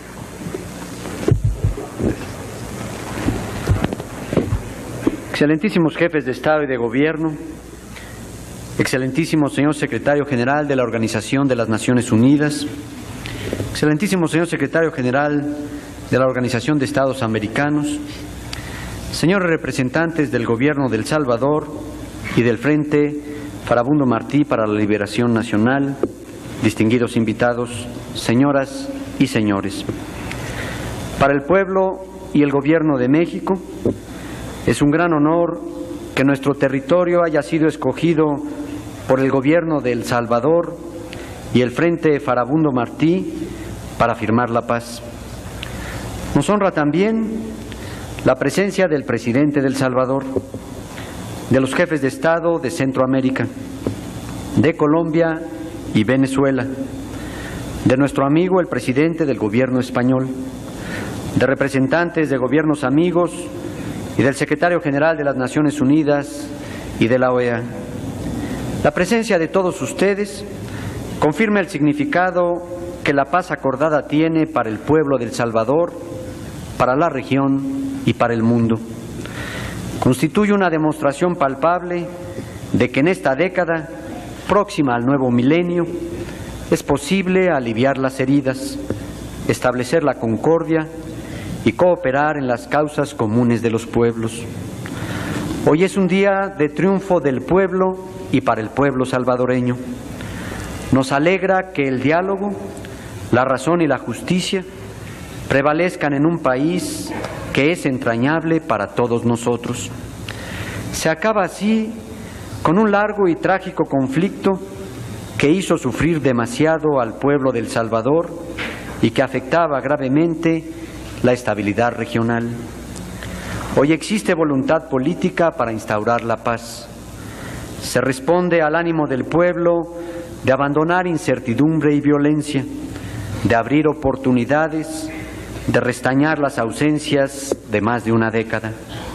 Excelentísimos jefes de Estado y de Gobierno, excelentísimo señor secretario general de la Organización de las Naciones Unidas, excelentísimo señor secretario general de la Organización de Estados Americanos, señores representantes del Gobierno de El Salvador y del Frente Farabundo Martí para la Liberación Nacional, distinguidos invitados, señoras y señores. Para el pueblo y el Gobierno de México, es un gran honor que nuestro territorio haya sido escogido por el Gobierno de El Salvador y el Frente Farabundo Martí para firmar la paz. Nos honra también la presencia del presidente de El Salvador, de los jefes de Estado de Centroamérica, de Colombia y Venezuela, de nuestro amigo el presidente del Gobierno español, de representantes de gobiernos amigos y del secretario general de las Naciones Unidas y de la O E A. La presencia de todos ustedes confirma el significado que la paz acordada tiene para el pueblo de El Salvador, para la región y para el mundo. Constituye una demostración palpable de que en esta década, próxima al nuevo milenio, es posible aliviar las heridas, establecer la concordia y cooperar en las causas comunes de los pueblos. Hoy es un día de triunfo del pueblo y para el pueblo salvadoreño. Nos alegra que el diálogo, la razón y la justicia prevalezcan en un país que es entrañable para todos nosotros. Se acaba así con un largo y trágico conflicto que hizo sufrir demasiado al pueblo de El Salvador y que afectaba gravemente la estabilidad regional. Hoy existe voluntad política para instaurar la paz. Se responde al ánimo del pueblo de abandonar incertidumbre y violencia, de abrir oportunidades, de restañar las ausencias de más de una década.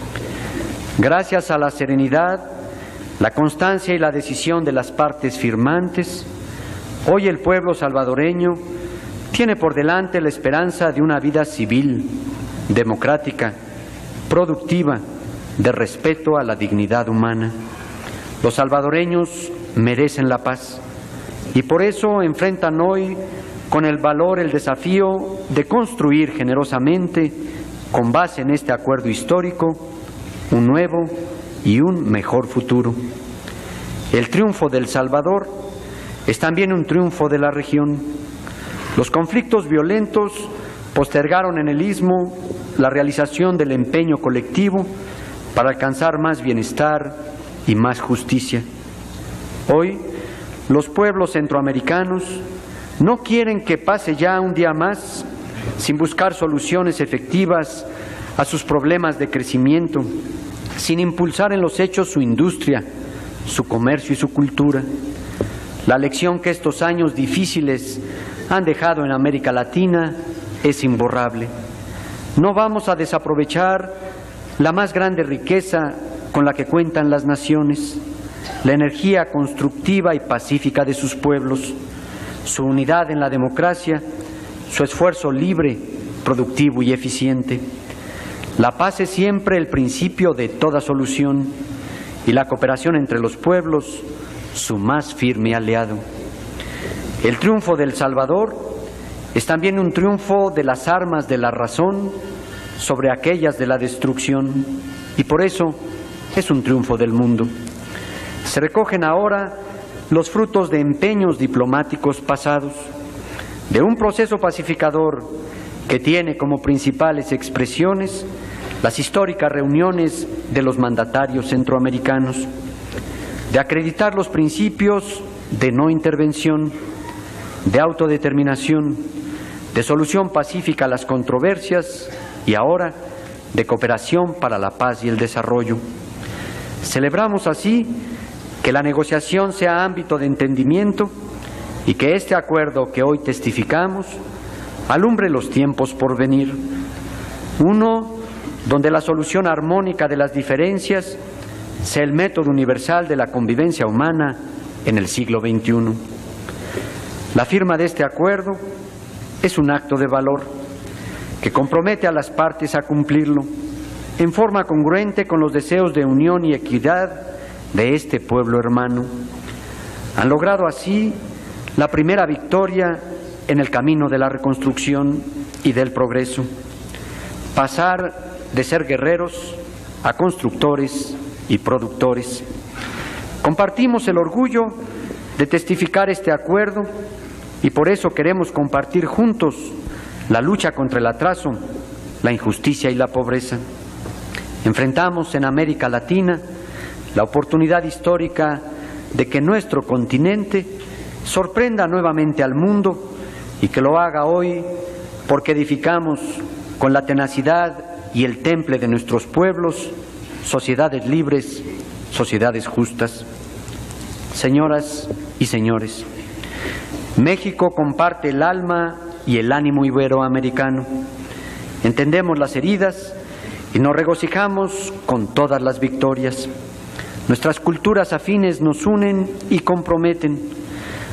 Gracias a la serenidad, la constancia y la decisión de las partes firmantes, hoy el pueblo salvadoreño tiene por delante la esperanza de una vida civil, democrática, productiva, de respeto a la dignidad humana. Los salvadoreños merecen la paz y por eso enfrentan hoy con el valor el desafío de construir generosamente, con base en este acuerdo histórico, un nuevo y un mejor futuro. El triunfo de El Salvador es también un triunfo de la región. Los conflictos violentos postergaron en el Istmo la realización del empeño colectivo para alcanzar más bienestar y más justicia. Hoy, los pueblos centroamericanos no quieren que pase ya un día más sin buscar soluciones efectivas a sus problemas de crecimiento, sin impulsar en los hechos su industria, su comercio y su cultura. La lección que estos años difíciles han dejado en América Latina es imborrable. No vamos a desaprovechar la más grande riqueza con la que cuentan las naciones, la energía constructiva y pacífica de sus pueblos, su unidad en la democracia, su esfuerzo libre, productivo y eficiente. La paz es siempre el principio de toda solución y la cooperación entre los pueblos su más firme aliado. El triunfo de El Salvador es también un triunfo de las armas de la razón sobre aquellas de la destrucción y por eso es un triunfo del mundo. Se recogen ahora los frutos de empeños diplomáticos pasados, de un proceso pacificador que tiene como principales expresiones las históricas reuniones de los mandatarios centroamericanos, de acreditar los principios de no intervención, de autodeterminación, de solución pacífica a las controversias y ahora de cooperación para la paz y el desarrollo. Celebramos así que la negociación sea ámbito de entendimiento y que este acuerdo que hoy testificamos alumbre los tiempos por venir. Uno, donde la solución armónica de las diferencias sea el método universal de la convivencia humana en el siglo veintiuno. La firma de este acuerdo es un acto de valor que compromete a las partes a cumplirlo en forma congruente con los deseos de unión y equidad de este pueblo hermano. Han logrado así la primera victoria en el camino de la reconstrucción y del progreso. Pasar de ser guerreros a constructores y productores. Compartimos el orgullo de testificar este acuerdo y por eso queremos compartir juntos la lucha contra el atraso, la injusticia y la pobreza. Enfrentamos en América Latina la oportunidad histórica de que nuestro continente sorprenda nuevamente al mundo y que lo haga hoy porque edificamos con la tenacidad y el temple de nuestros pueblos sociedades libres, sociedades justas. Señoras y señores, México comparte el alma y el ánimo iberoamericano. Entendemos las heridas y nos regocijamos con todas las victorias. Nuestras culturas afines nos unen y comprometen.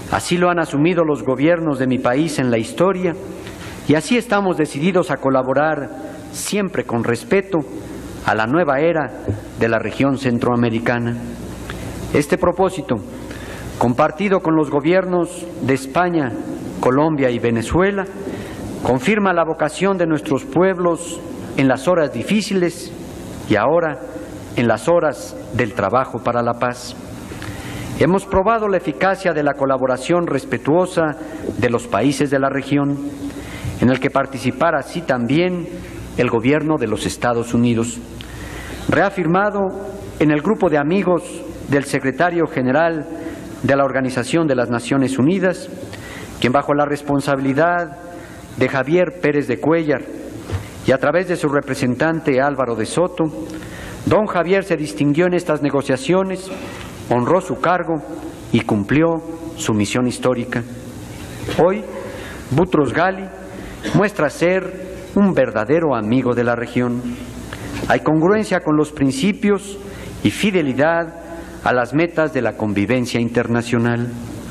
Así lo han asumido los gobiernos de mi país en la historia y así estamos decididos a colaborar siempre con respeto a la nueva era de la región centroamericana. Este propósito, compartido con los gobiernos de España, Colombia y Venezuela, confirma la vocación de nuestros pueblos en las horas difíciles y ahora en las horas del trabajo para la paz. Hemos probado la eficacia de la colaboración respetuosa de los países de la región, en el que participara así también el gobierno de los Estados Unidos, reafirmado en el grupo de amigos del secretario general de la Organización de las Naciones Unidas, quien bajo la responsabilidad de Javier Pérez de Cuéllar y a través de su representante Álvaro de Soto, don Javier se distinguió en estas negociaciones, honró su cargo y cumplió su misión histórica. Hoy, Boutros Ghali muestra ser un verdadero amigo de la región. Hay congruencia con los principios y fidelidad a las metas de la convivencia internacional.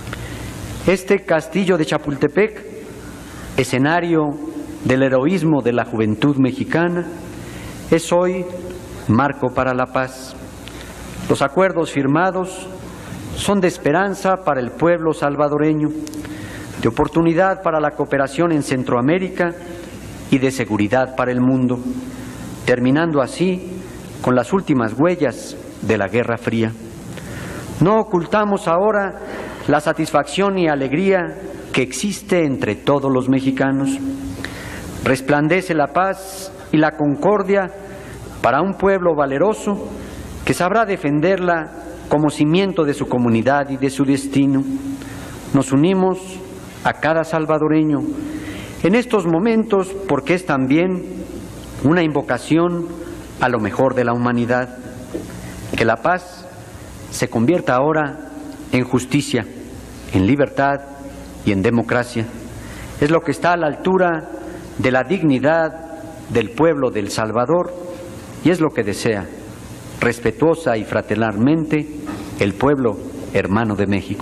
Este castillo de Chapultepec, escenario del heroísmo de la juventud mexicana, es hoy marco para la paz. Los acuerdos firmados son de esperanza para el pueblo salvadoreño, de oportunidad para la cooperación en Centroamérica y de seguridad para el mundo, terminando así con las últimas huellas de la Guerra Fría. No ocultamos ahora la satisfacción y alegría que existe entre todos los mexicanos. Resplandece la paz y la concordia para un pueblo valeroso que sabrá defenderla como cimiento de su comunidad y de su destino. Nos unimos a cada salvadoreño en estos momentos porque es también una invocación a lo mejor de la humanidad. Que la paz se convierta ahora en justicia, en libertad y en democracia. Es lo que está a la altura de la dignidad del pueblo de El Salvador y es lo que desea, respetuosa y fraternalmente, el pueblo hermano de México.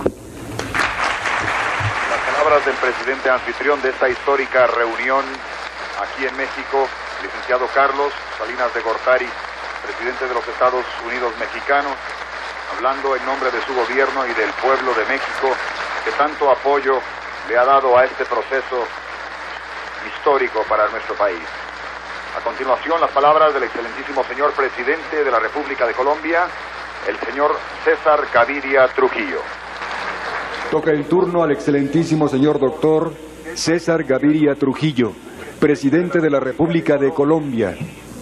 Las palabras del presidente anfitrión de esta histórica reunión aquí en México, licenciado Carlos Salinas de Gortari, presidente de los Estados Unidos mexicanos, hablando en nombre de su gobierno y del pueblo de México, que tanto apoyo le ha dado a este proceso histórico para nuestro país. A continuación, las palabras del excelentísimo señor presidente de la República de Colombia, el señor César Gaviria Trujillo. Toca el turno al excelentísimo señor doctor César Gaviria Trujillo, presidente de la República de Colombia.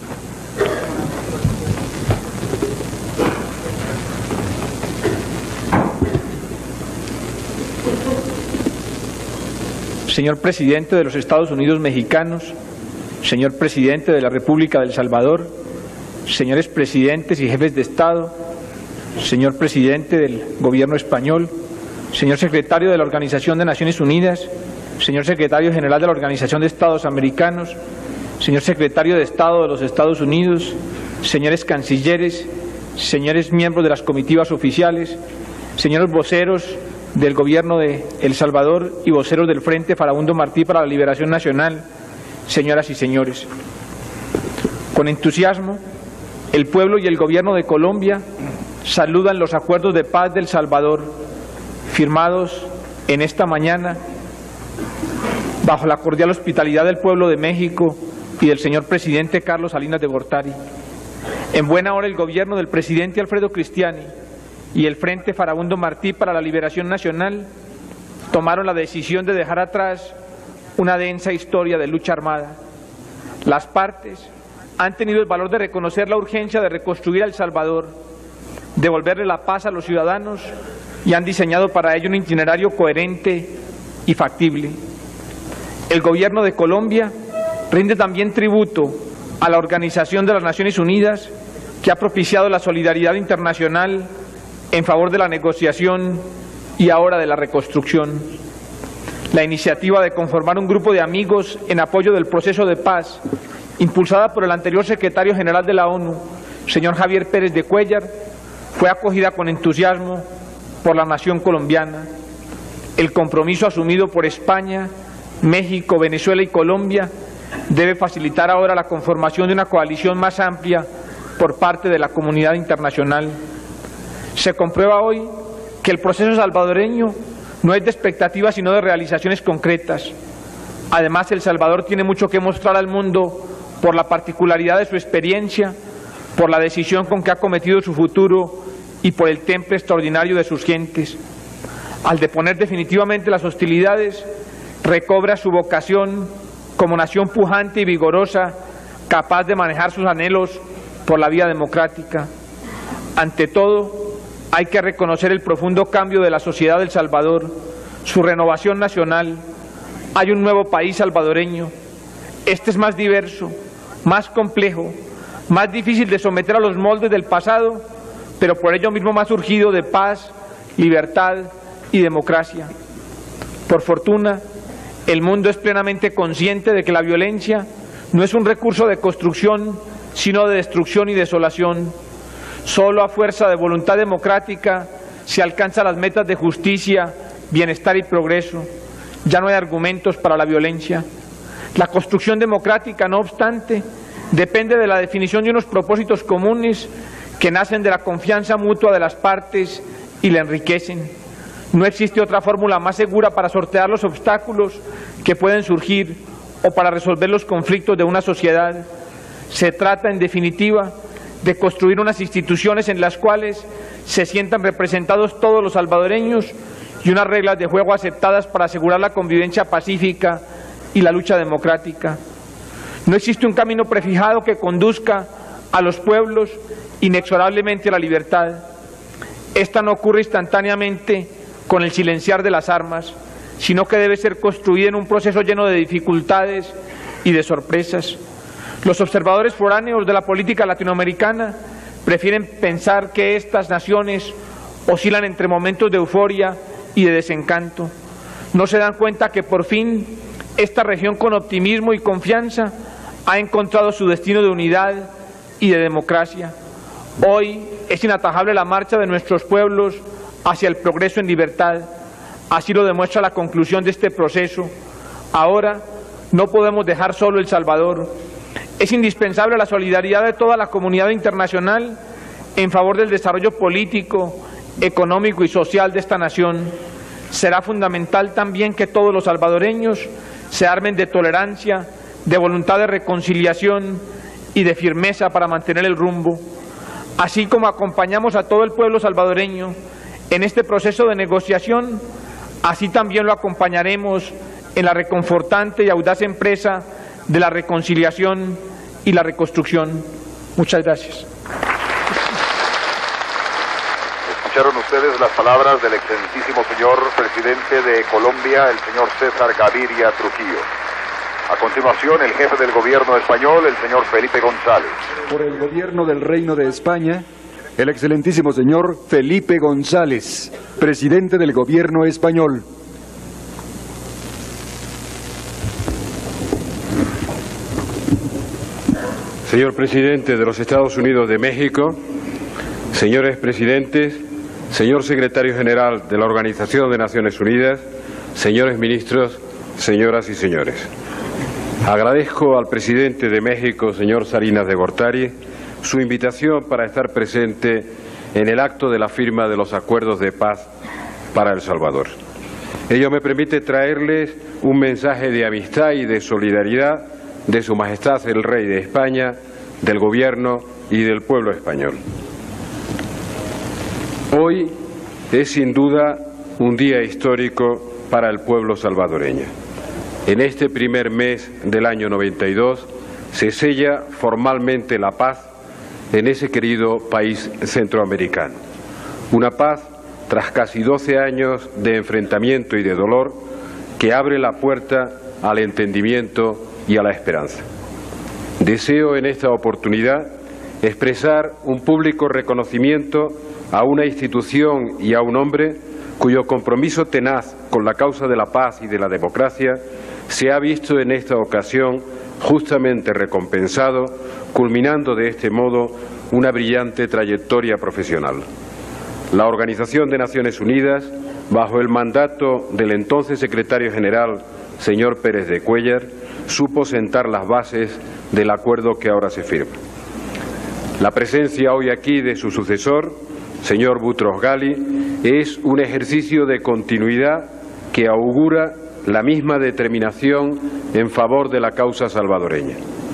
Señor presidente de los Estados Unidos mexicanos, señor presidente de la República de El Salvador, señores presidentes y jefes de Estado, señor presidente del gobierno español, señor secretario de la Organización de Naciones Unidas, señor secretario general de la Organización de Estados Americanos, señor secretario de Estado de los Estados Unidos, señores cancilleres, señores miembros de las comitivas oficiales, señores voceros del gobierno de El Salvador y voceros del Frente Farabundo Martí para la Liberación Nacional, señoras y señores. Con entusiasmo, el pueblo y el gobierno de Colombia saludan los acuerdos de paz de El Salvador, firmados en esta mañana bajo la cordial hospitalidad del pueblo de México y del señor presidente Carlos Salinas de Gortari. En buena hora el gobierno del presidente Alfredo Cristiani y el Frente Farabundo Martí para la Liberación Nacional tomaron la decisión de dejar atrás una densa historia de lucha armada. Las partes han tenido el valor de reconocer la urgencia de reconstruir a El Salvador, devolverle la paz a los ciudadanos y han diseñado para ello un itinerario coherente y factible. El gobierno de Colombia rinde también tributo a la Organización de las Naciones Unidas, que ha propiciado la solidaridad internacional en favor de la negociación y ahora de la reconstrucción. La iniciativa de conformar un grupo de amigos en apoyo del proceso de paz, impulsada por el anterior secretario general de la ONU, señor Javier Pérez de Cuéllar, fue acogida con entusiasmo por la nación colombiana. el compromiso asumido por España, México, Venezuela y Colombia debe facilitar ahora la conformación de una coalición más amplia por parte de la comunidad internacional. Se comprueba hoy que el proceso salvadoreño no es de expectativas sino de realizaciones concretas. Además, El Salvador tiene mucho que mostrar al mundo por la particularidad de su experiencia, por la decisión con que ha cometido su futuro y por el temple extraordinario de sus gentes. Al deponer definitivamente las hostilidades, recobra su vocación como nación pujante y vigorosa, capaz de manejar sus anhelos por la vía democrática. Ante todo, hay que reconocer el profundo cambio de la sociedad de El Salvador, su renovación nacional. Hay un nuevo país salvadoreño. Este es más diverso, más complejo, más difícil de someter a los moldes del pasado, pero por ello mismo más urgido de paz, libertad y democracia. Por fortuna, el mundo es plenamente consciente de que la violencia no es un recurso de construcción, sino de destrucción y desolación. Solo a fuerza de voluntad democrática se alcanzan las metas de justicia, bienestar y progreso. Ya no hay argumentos para la violencia. La construcción democrática, no obstante, depende de la definición de unos propósitos comunes que nacen de la confianza mutua de las partes y la enriquecen. No existe otra fórmula más segura para sortear los obstáculos que pueden surgir o para resolver los conflictos de una sociedad. Se trata, en definitiva, de construir unas instituciones en las cuales se sientan representados todos los salvadoreños y unas reglas de juego aceptadas para asegurar la convivencia pacífica y la lucha democrática. No existe un camino prefijado que conduzca a los pueblos inexorablemente a la libertad. Esta no ocurre instantáneamente con el silenciar de las armas, sino que debe ser construida en un proceso lleno de dificultades y de sorpresas. Los observadores foráneos de la política latinoamericana prefieren pensar que estas naciones oscilan entre momentos de euforia y de desencanto. No se dan cuenta que por fin esta región, con optimismo y confianza, ha encontrado su destino de unidad y de democracia. Hoy es inatajable la marcha de nuestros pueblos hacia el progreso en libertad. Así lo demuestra la conclusión de este proceso. Ahora no podemos dejar solo El Salvador. Es indispensable la solidaridad de toda la comunidad internacional en favor del desarrollo político, económico y social de esta nación. Será fundamental también que todos los salvadoreños se armen de tolerancia, de voluntad de reconciliación y de firmeza para mantener el rumbo. Así como acompañamos a todo el pueblo salvadoreño en este proceso de negociación, así también lo acompañaremos en la reconfortante y audaz empresa de la reconciliación y la reconstrucción. Muchas gracias. Escucharon ustedes las palabras del excelentísimo señor presidente de Colombia, el señor César Gaviria Trujillo. A continuación, el jefe del gobierno español, el señor Felipe González. Por el gobierno del Reino de España, el excelentísimo señor Felipe González, presidente del gobierno español. Señor presidente de los Estados Unidos de México, señores presidentes, señor secretario general de la Organización de Naciones Unidas, señores ministros, señoras y señores. Agradezco al presidente de México, señor Salinas de Gortari, su invitación para estar presente en el acto de la firma de los acuerdos de paz para El Salvador. Ello me permite traerles un mensaje de amistad y de solidaridad de Su Majestad el Rey de España, del Gobierno y del pueblo español. Hoy es sin duda un día histórico para el pueblo salvadoreño. En este primer mes del año noventa y dos se sella formalmente la paz en ese querido país centroamericano. Una paz tras casi doce años de enfrentamiento y de dolor que abre la puerta al entendimiento y a la esperanza. Deseo en esta oportunidad expresar un público reconocimiento a una institución y a un hombre cuyo compromiso tenaz con la causa de la paz y de la democracia se ha visto en esta ocasión justamente recompensado, culminando de este modo una brillante trayectoria profesional. La Organización de Naciones Unidas bajo el mandato del entonces secretario general, señor Pérez de Cuéllar, supo sentar las bases del acuerdo que ahora se firma. La presencia hoy aquí de su sucesor, señor Boutros Ghali, es un ejercicio de continuidad que augura la misma determinación en favor de la causa salvadoreña.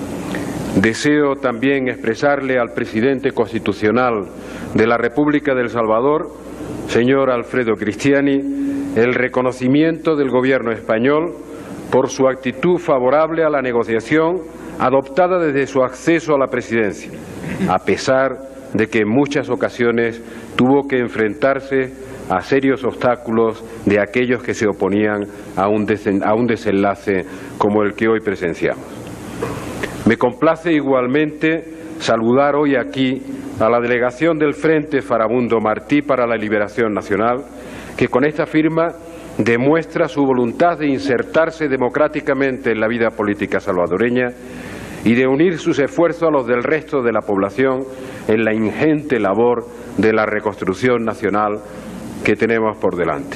Deseo también expresarle al presidente constitucional de la República de El Salvador, señor Alfredo Cristiani, el reconocimiento del gobierno español por su actitud favorable a la negociación adoptada desde su acceso a la presidencia, a pesar de que en muchas ocasiones tuvo que enfrentarse a serios obstáculos de aquellos que se oponían a un, a un desenlace como el que hoy presenciamos. Me complace igualmente saludar hoy aquí a la delegación del Frente Farabundo Martí para la Liberación Nacional, que con esta firma demuestra su voluntad de insertarse democráticamente en la vida política salvadoreña y de unir sus esfuerzos a los del resto de la población en la ingente labor de la reconstrucción nacional que tenemos por delante.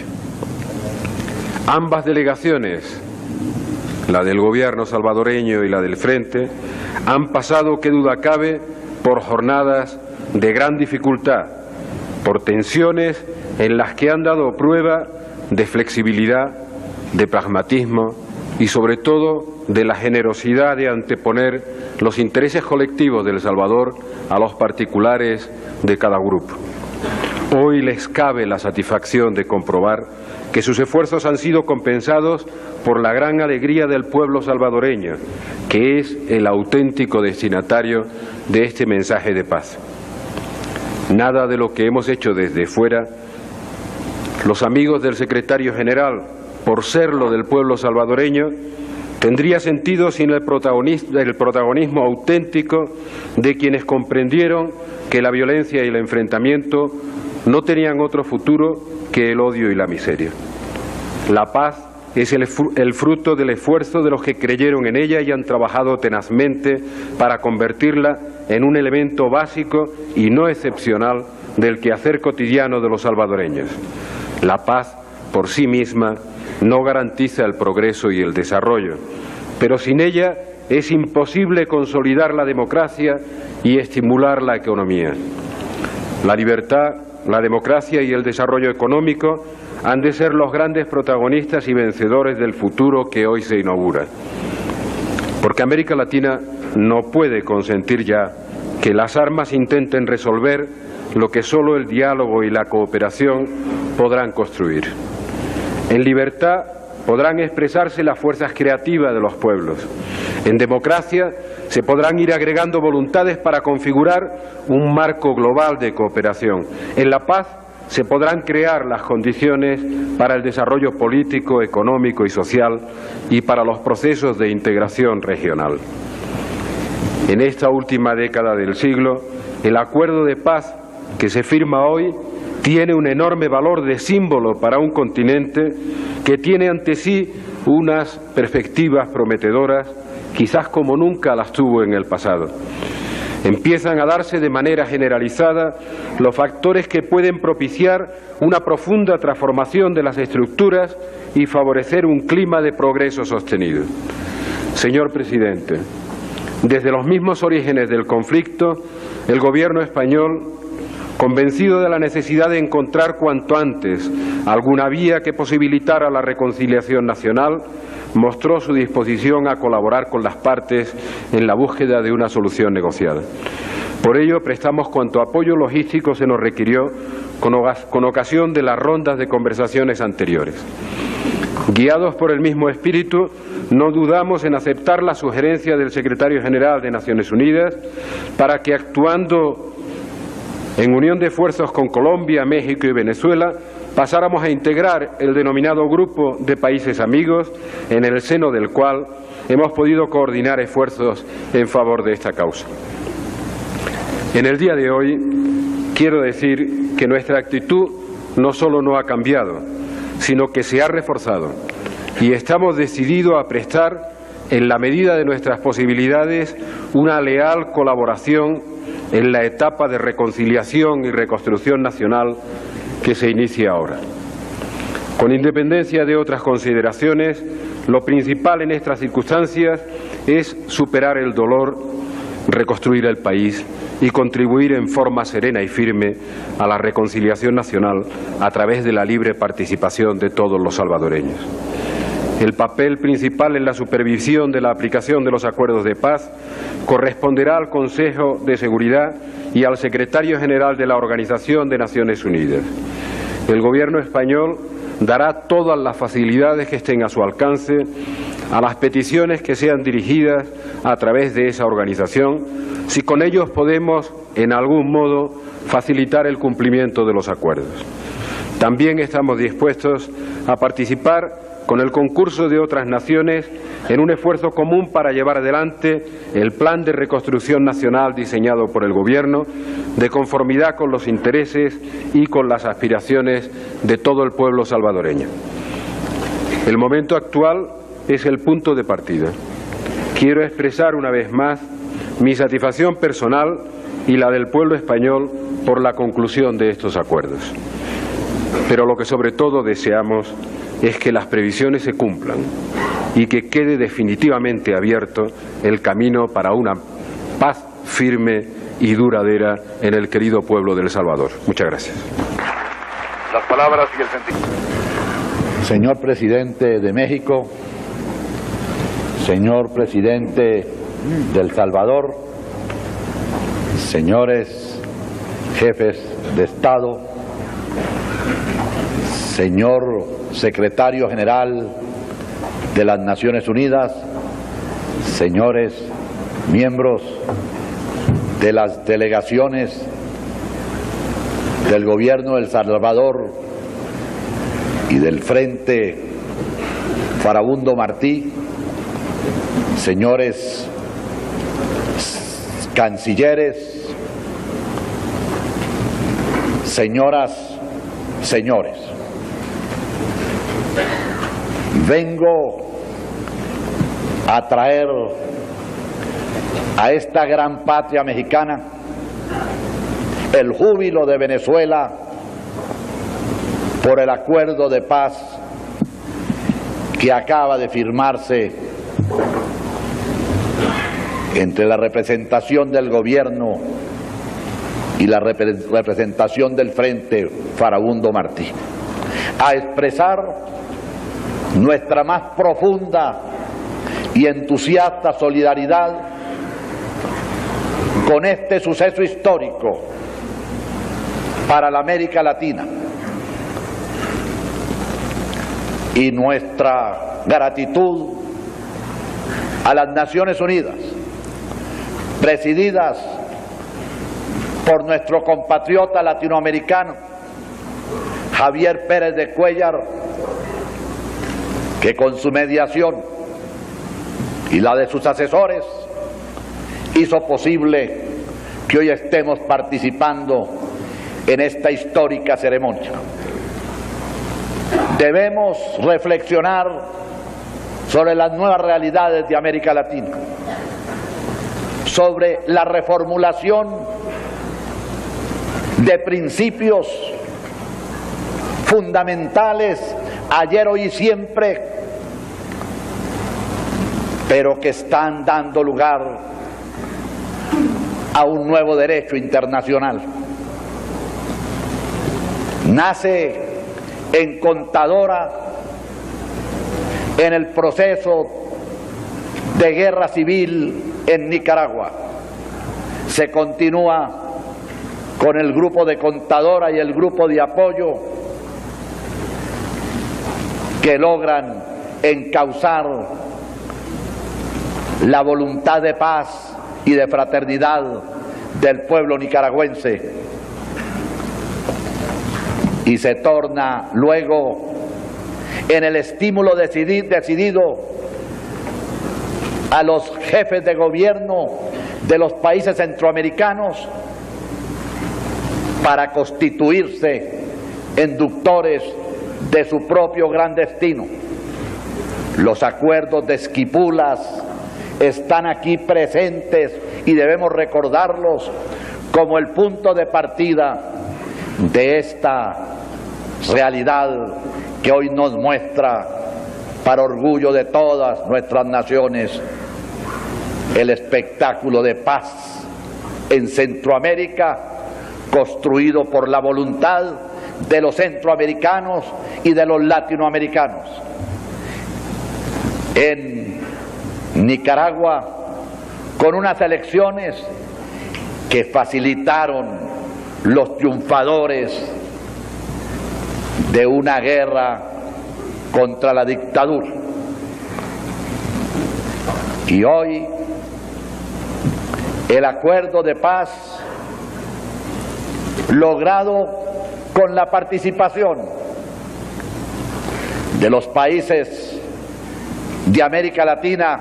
Ambas delegaciones, la del gobierno salvadoreño y la del Frente, han pasado, qué duda cabe, por jornadas de gran dificultad, por tensiones en las que han dado prueba de flexibilidad, de pragmatismo y sobre todo de la generosidad de anteponer los intereses colectivos de El Salvador a los particulares de cada grupo. Hoy les cabe la satisfacción de comprobar que sus esfuerzos han sido compensados por la gran alegría del pueblo salvadoreño, que es el auténtico destinatario de este mensaje de paz. Nada de lo que hemos hecho desde fuera, los amigos del secretario general, por serlo del pueblo salvadoreño, tendría sentido sin el protagonismo, el protagonismo auténtico de quienes comprendieron que la violencia y el enfrentamiento no tenían otro futuro que el odio y la miseria. La paz es el, el fruto del esfuerzo de los que creyeron en ella y han trabajado tenazmente para convertirla en un elemento básico y no excepcional del quehacer cotidiano de los salvadoreños. La paz por sí misma no garantiza el progreso y el desarrollo, pero sin ella es imposible consolidar la democracia y estimular la economía. La libertad, la democracia y el desarrollo económico han de ser los grandes protagonistas y vencedores del futuro que hoy se inaugura. Porque América Latina no puede consentir ya que las armas intenten resolver lo que solo el diálogo y la cooperación podrán construir. En libertad podrán expresarse las fuerzas creativas de los pueblos. En democracia se podrán ir agregando voluntades para configurar un marco global de cooperación. En la paz se podrán crear las condiciones para el desarrollo político, económico y social y para los procesos de integración regional. En esta última década del siglo, el acuerdo de paz que se firma hoy tiene un enorme valor de símbolo para un continente que tiene ante sí unas perspectivas prometedoras, quizás como nunca las tuvo en el pasado. Empiezan a darse de manera generalizada los factores que pueden propiciar una profunda transformación de las estructuras y favorecer un clima de progreso sostenido. Señor presidente, desde los mismos orígenes del conflicto, el gobierno español, convencido de la necesidad de encontrar cuanto antes alguna vía que posibilitara la reconciliación nacional, mostró su disposición a colaborar con las partes en la búsqueda de una solución negociada. Por ello, prestamos cuanto apoyo logístico se nos requirió con, con ocasión de las rondas de conversaciones anteriores. Guiados por el mismo espíritu, no dudamos en aceptar la sugerencia del secretario general de Naciones Unidas para que, actuando en unión de esfuerzos con Colombia, México y Venezuela, pasáramos a integrar el denominado Grupo de Países Amigos, en el seno del cual hemos podido coordinar esfuerzos en favor de esta causa. En el día de hoy quiero decir que nuestra actitud no solo no ha cambiado, sino que se ha reforzado y estamos decididos a prestar, en la medida de nuestras posibilidades, una leal colaboración en la etapa de reconciliación y reconstrucción nacional que se inicia ahora. Con independencia de otras consideraciones, lo principal en estas circunstancias es superar el dolor, reconstruir el país y contribuir en forma serena y firme a la reconciliación nacional a través de la libre participación de todos los salvadoreños. El papel principal en la supervisión de la aplicación de los acuerdos de paz corresponderá al Consejo de Seguridad y al Secretario General de la Organización de Naciones Unidas. El Gobierno español dará todas las facilidades que estén a su alcance a las peticiones que sean dirigidas a través de esa organización, si con ellos podemos, en algún modo, facilitar el cumplimiento de los acuerdos. También estamos dispuestos a participar con el concurso de otras naciones en un esfuerzo común para llevar adelante el plan de reconstrucción nacional diseñado por el Gobierno, de conformidad con los intereses y con las aspiraciones de todo el pueblo salvadoreño. El momento actual es el punto de partida. Quiero expresar una vez más mi satisfacción personal y la del pueblo español por la conclusión de estos acuerdos. Pero lo que sobre todo deseamos es que las previsiones se cumplan y que quede definitivamente abierto el camino para una paz firme y duradera en el querido pueblo de El Salvador. Muchas gracias. Las palabras y el sentido. Señor Presidente de México, señor Presidente de El Salvador, señores jefes de Estado, señor Secretario General de las Naciones Unidas, señores miembros de las delegaciones del Gobierno de El Salvador y del Frente Farabundo Martí, señores cancilleres, señoras, señores. Vengo a traer a esta gran patria mexicana el júbilo de Venezuela por el acuerdo de paz que acaba de firmarse entre la representación del gobierno y la representación del Frente Farabundo Martí, a expresar nuestra más profunda y entusiasta solidaridad con este suceso histórico para la América Latina y nuestra gratitud a las Naciones Unidas, presididas por nuestro compatriota latinoamericano Javier Pérez de Cuéllar, que con su mediación y la de sus asesores hizo posible que hoy estemos participando en esta histórica ceremonia. Debemos reflexionar sobre las nuevas realidades de América Latina, sobre la reformulación de principios fundamentales ayer, hoy y siempre, pero que están dando lugar a un nuevo derecho internacional. Nace en Contadora, en el proceso de guerra civil en Nicaragua. Se continúa con el grupo de Contadora y el grupo de apoyo que logran encauzar la voluntad de paz y de fraternidad del pueblo nicaragüense, y se torna luego en el estímulo decidido a los jefes de gobierno de los países centroamericanos para constituirse en ductores de su propio gran destino. Los acuerdos de Esquipulas están aquí presentes y debemos recordarlos como el punto de partida de esta realidad que hoy nos muestra, para orgullo de todas nuestras naciones, el espectáculo de paz en Centroamérica, construido por la voluntad de los centroamericanos y de los latinoamericanos. En Nicaragua, con unas elecciones que facilitaron los triunfadores de una guerra contra la dictadura. Y hoy el acuerdo de paz logrado con la participación de los países de América Latina,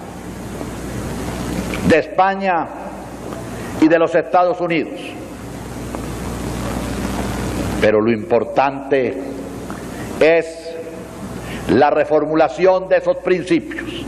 de España y de los Estados Unidos. Pero lo importante es la reformulación de esos principios.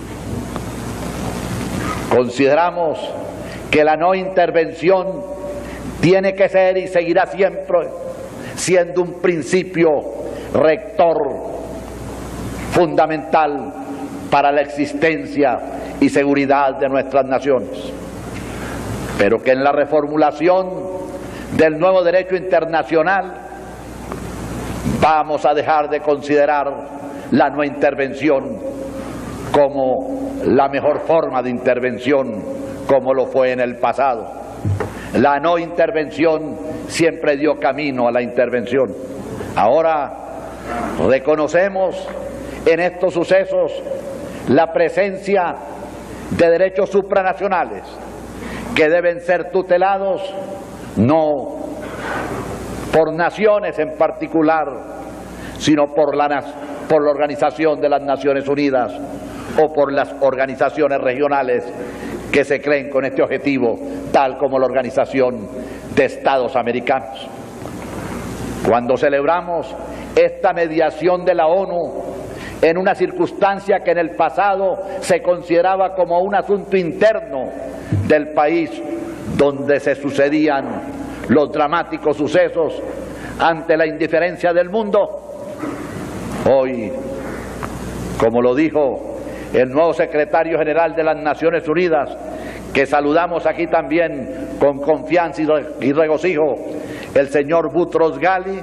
Consideramos que la no intervención tiene que ser y seguirá siempre siendo un principio rector fundamental para la existencia y seguridad de nuestras naciones, pero que en la reformulación del nuevo derecho internacional vamos a dejar de considerar la no intervención como la mejor forma de intervención, como lo fue en el pasado. La no intervención siempre dio camino a la intervención. Ahora reconocemos en estos sucesos la presencia de derechos supranacionales que deben ser tutelados no por naciones en particular, sino por la, por la Organización de las Naciones Unidas o por las organizaciones regionales que se creen con este objetivo, tal como la Organización de Estados Americanos. Cuando celebramos esta mediación de la ONU en una circunstancia que en el pasado se consideraba como un asunto interno del país donde se sucedían los dramáticos sucesos ante la indiferencia del mundo, hoy, como lo dijo el nuevo secretario general de las Naciones Unidas, que saludamos aquí también con confianza y regocijo, el señor Boutros Ghali,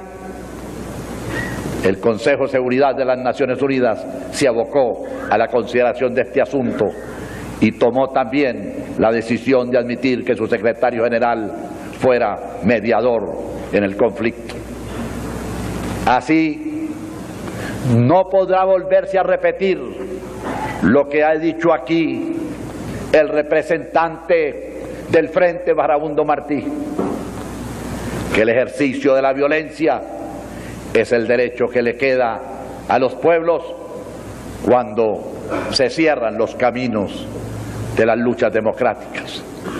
el Consejo de Seguridad de las Naciones Unidas se abocó a la consideración de este asunto y tomó también la decisión de admitir que su secretario general fuera mediador en el conflicto. Así, no podrá volverse a repetir lo que ha dicho aquí el representante del Frente Varabundo Martí, que el ejercicio de la violencia es el derecho que le queda a los pueblos cuando se cierran los caminos de las luchas democráticas.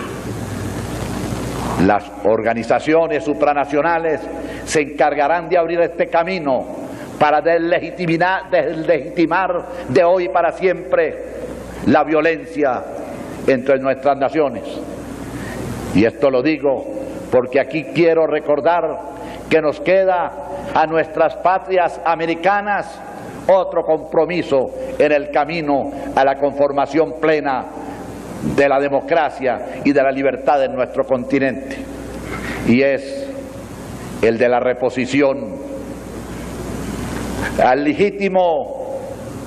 Las organizaciones supranacionales se encargarán de abrir este camino para deslegitimar, deslegitimar de hoy para siempre la violencia entre nuestras naciones. Y esto lo digo porque aquí quiero recordar que nos queda a nuestras patrias americanas otro compromiso en el camino a la conformación plena de la democracia y de la libertad en nuestro continente, y es el de la reposición al legítimo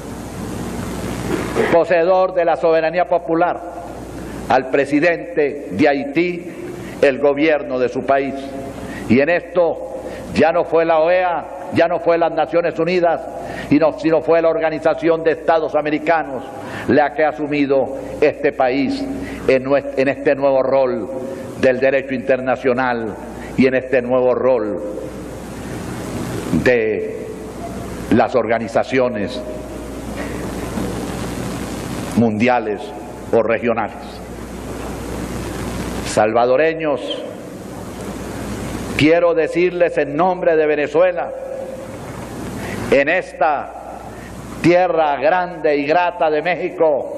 poseedor de la soberanía popular, al presidente de Haití, el gobierno de su país. Y en esto ya no fue la O E A, ya no fue las Naciones Unidas, sino fue la Organización de Estados Americanos la que ha asumido este país en este nuevo rol del derecho internacional y en este nuevo rol de las organizaciones mundiales o regionales. Salvadoreños, quiero decirles en nombre de Venezuela, en esta tierra grande y grata de México,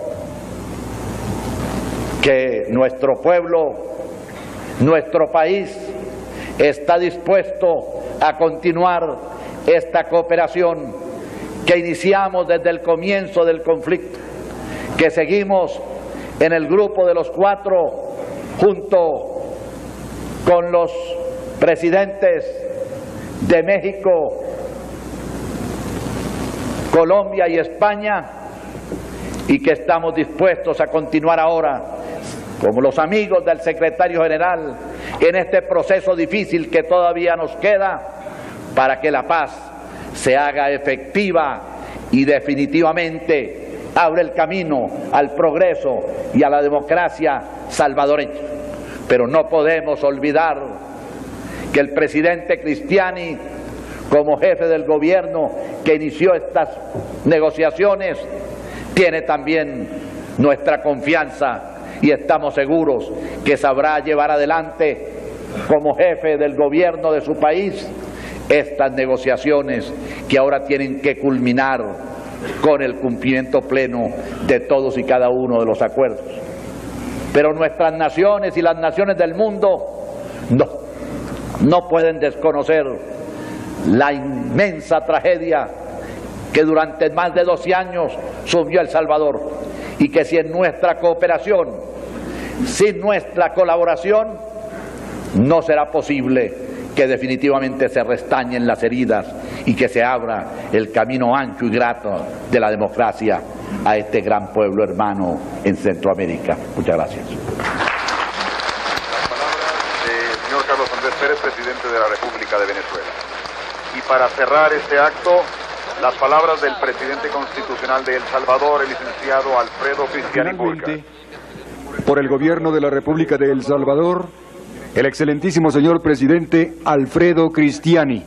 que nuestro pueblo, nuestro país está dispuesto a continuar esta cooperación que iniciamos desde el comienzo del conflicto, que seguimos en el grupo de los cuatro junto con los presidentes de México, Colombia y España, y que estamos dispuestos a continuar ahora como los amigos del secretario general en este proceso difícil que todavía nos queda para que la paz se haga efectiva y definitivamente abre el camino al progreso y a la democracia salvadoreña. Pero no podemos olvidar que el presidente Cristiani, como jefe del gobierno que inició estas negociaciones, tiene también nuestra confianza y estamos seguros que sabrá llevar adelante como jefe del gobierno de su país estas negociaciones que ahora tienen que culminar con el cumplimiento pleno de todos y cada uno de los acuerdos. Pero nuestras naciones y las naciones del mundo no, no pueden desconocer la inmensa tragedia que durante más de doce años sufrió El Salvador, y que sin nuestra cooperación, sin nuestra colaboración, no será posible que definitivamente se restañen las heridas y que se abra el camino ancho y grato de la democracia a este gran pueblo hermano en Centroamérica. Muchas gracias. Las palabras del señor Carlos Andrés Pérez, presidente de la República de Venezuela. Y para cerrar este acto, las palabras del presidente constitucional de El Salvador, el licenciado Alfredo Cristiani Burka. Por el gobierno de la República de El Salvador, el excelentísimo señor presidente Alfredo Cristiani.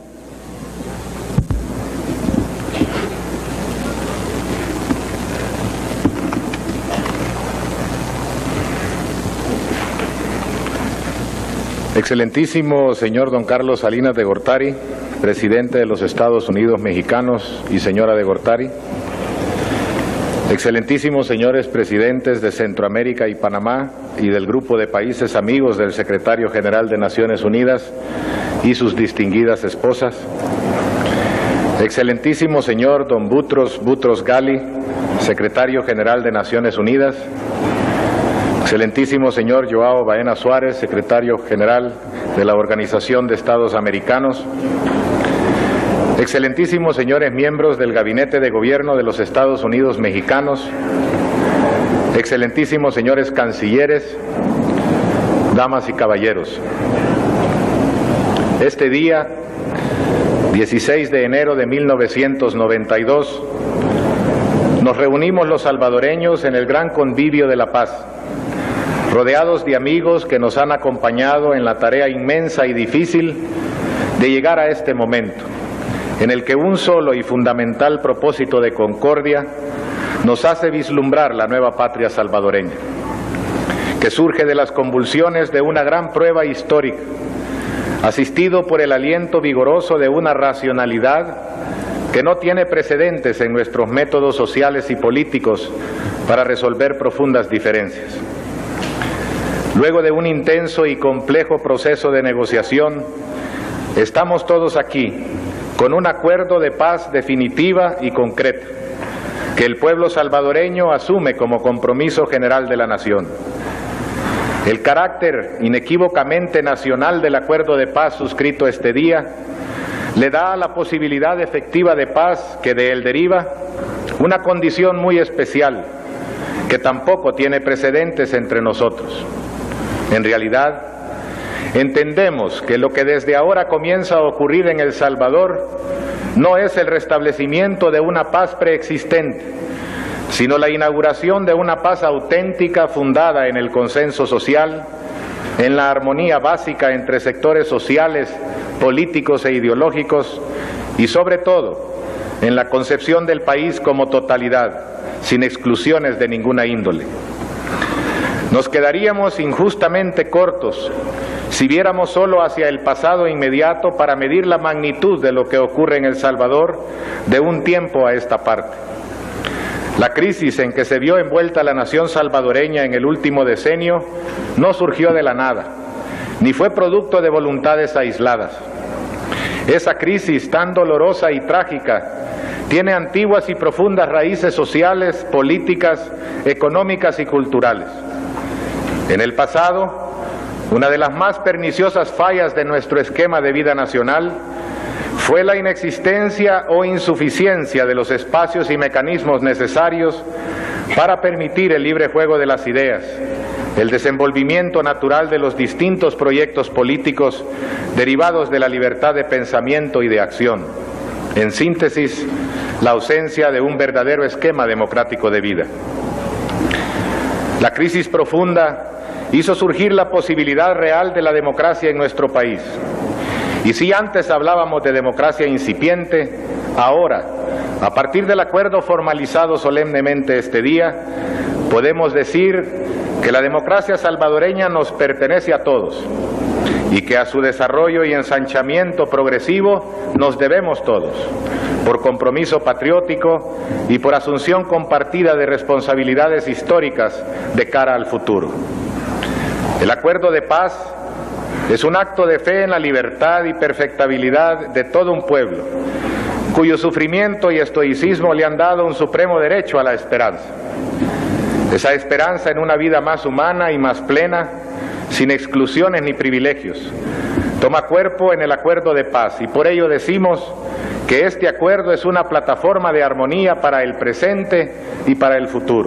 Excelentísimo señor don Carlos Salinas de Gortari, presidente de los Estados Unidos Mexicanos, y señora de Gortari. Excelentísimos señores presidentes de Centroamérica y Panamá y del grupo de países amigos del secretario general de Naciones Unidas y sus distinguidas esposas. Excelentísimo señor don Boutros Boutros Ghali, secretario general de Naciones Unidas. Excelentísimo señor Joao Baena Suárez, secretario general de la Organización de Estados Americanos. Excelentísimos señores miembros del Gabinete de Gobierno de los Estados Unidos Mexicanos. Excelentísimos señores cancilleres, damas y caballeros. Este día, dieciséis de enero de mil novecientos noventa y dos, nos reunimos los salvadoreños en el gran convivio de la paz, rodeados de amigos que nos han acompañado en la tarea inmensa y difícil de llegar a este momento, en el que un solo y fundamental propósito de concordia nos hace vislumbrar la nueva patria salvadoreña, que surge de las convulsiones de una gran prueba histórica, asistido por el aliento vigoroso de una racionalidad que no tiene precedentes en nuestros métodos sociales y políticos para resolver profundas diferencias. Luego de un intenso y complejo proceso de negociación, estamos todos aquí con un acuerdo de paz definitiva y concreta, que el pueblo salvadoreño asume como compromiso general de la nación. El carácter inequívocamente nacional del acuerdo de paz suscrito este día le da la posibilidad efectiva de paz que de él deriva una condición muy especial, que tampoco tiene precedentes entre nosotros. En realidad, entendemos que lo que desde ahora comienza a ocurrir en El Salvador no es el restablecimiento de una paz preexistente, sino la inauguración de una paz auténtica fundada en el consenso social, en la armonía básica entre sectores sociales, políticos e ideológicos, y sobre todo en la concepción del país como totalidad, sin exclusiones de ninguna índole. Nos quedaríamos injustamente cortos si viéramos solo hacia el pasado inmediato para medir la magnitud de lo que ocurre en El Salvador de un tiempo a esta parte. La crisis en que se vio envuelta la nación salvadoreña en el último decenio no surgió de la nada, ni fue producto de voluntades aisladas. Esa crisis tan dolorosa y trágica tiene antiguas y profundas raíces sociales, políticas, económicas y culturales. En el pasado, una de las más perniciosas fallas de nuestro esquema de vida nacional fue la inexistencia o insuficiencia de los espacios y mecanismos necesarios para permitir el libre juego de las ideas, el desenvolvimiento natural de los distintos proyectos políticos derivados de la libertad de pensamiento y de acción. En síntesis, la ausencia de un verdadero esquema democrático de vida. La crisis profunda hizo surgir la posibilidad real de la democracia en nuestro país. Y si antes hablábamos de democracia incipiente, ahora, a partir del acuerdo formalizado solemnemente este día, podemos decir que la democracia salvadoreña nos pertenece a todos y que a su desarrollo y ensanchamiento progresivo nos debemos todos, por compromiso patriótico y por asunción compartida de responsabilidades históricas de cara al futuro. El acuerdo de paz es un acto de fe en la libertad y perfectibilidad de todo un pueblo, cuyo sufrimiento y estoicismo le han dado un supremo derecho a la esperanza. Esa esperanza en una vida más humana y más plena, sin exclusiones ni privilegios, toma cuerpo en el acuerdo de paz, y por ello decimos que este acuerdo es una plataforma de armonía para el presente y para el futuro.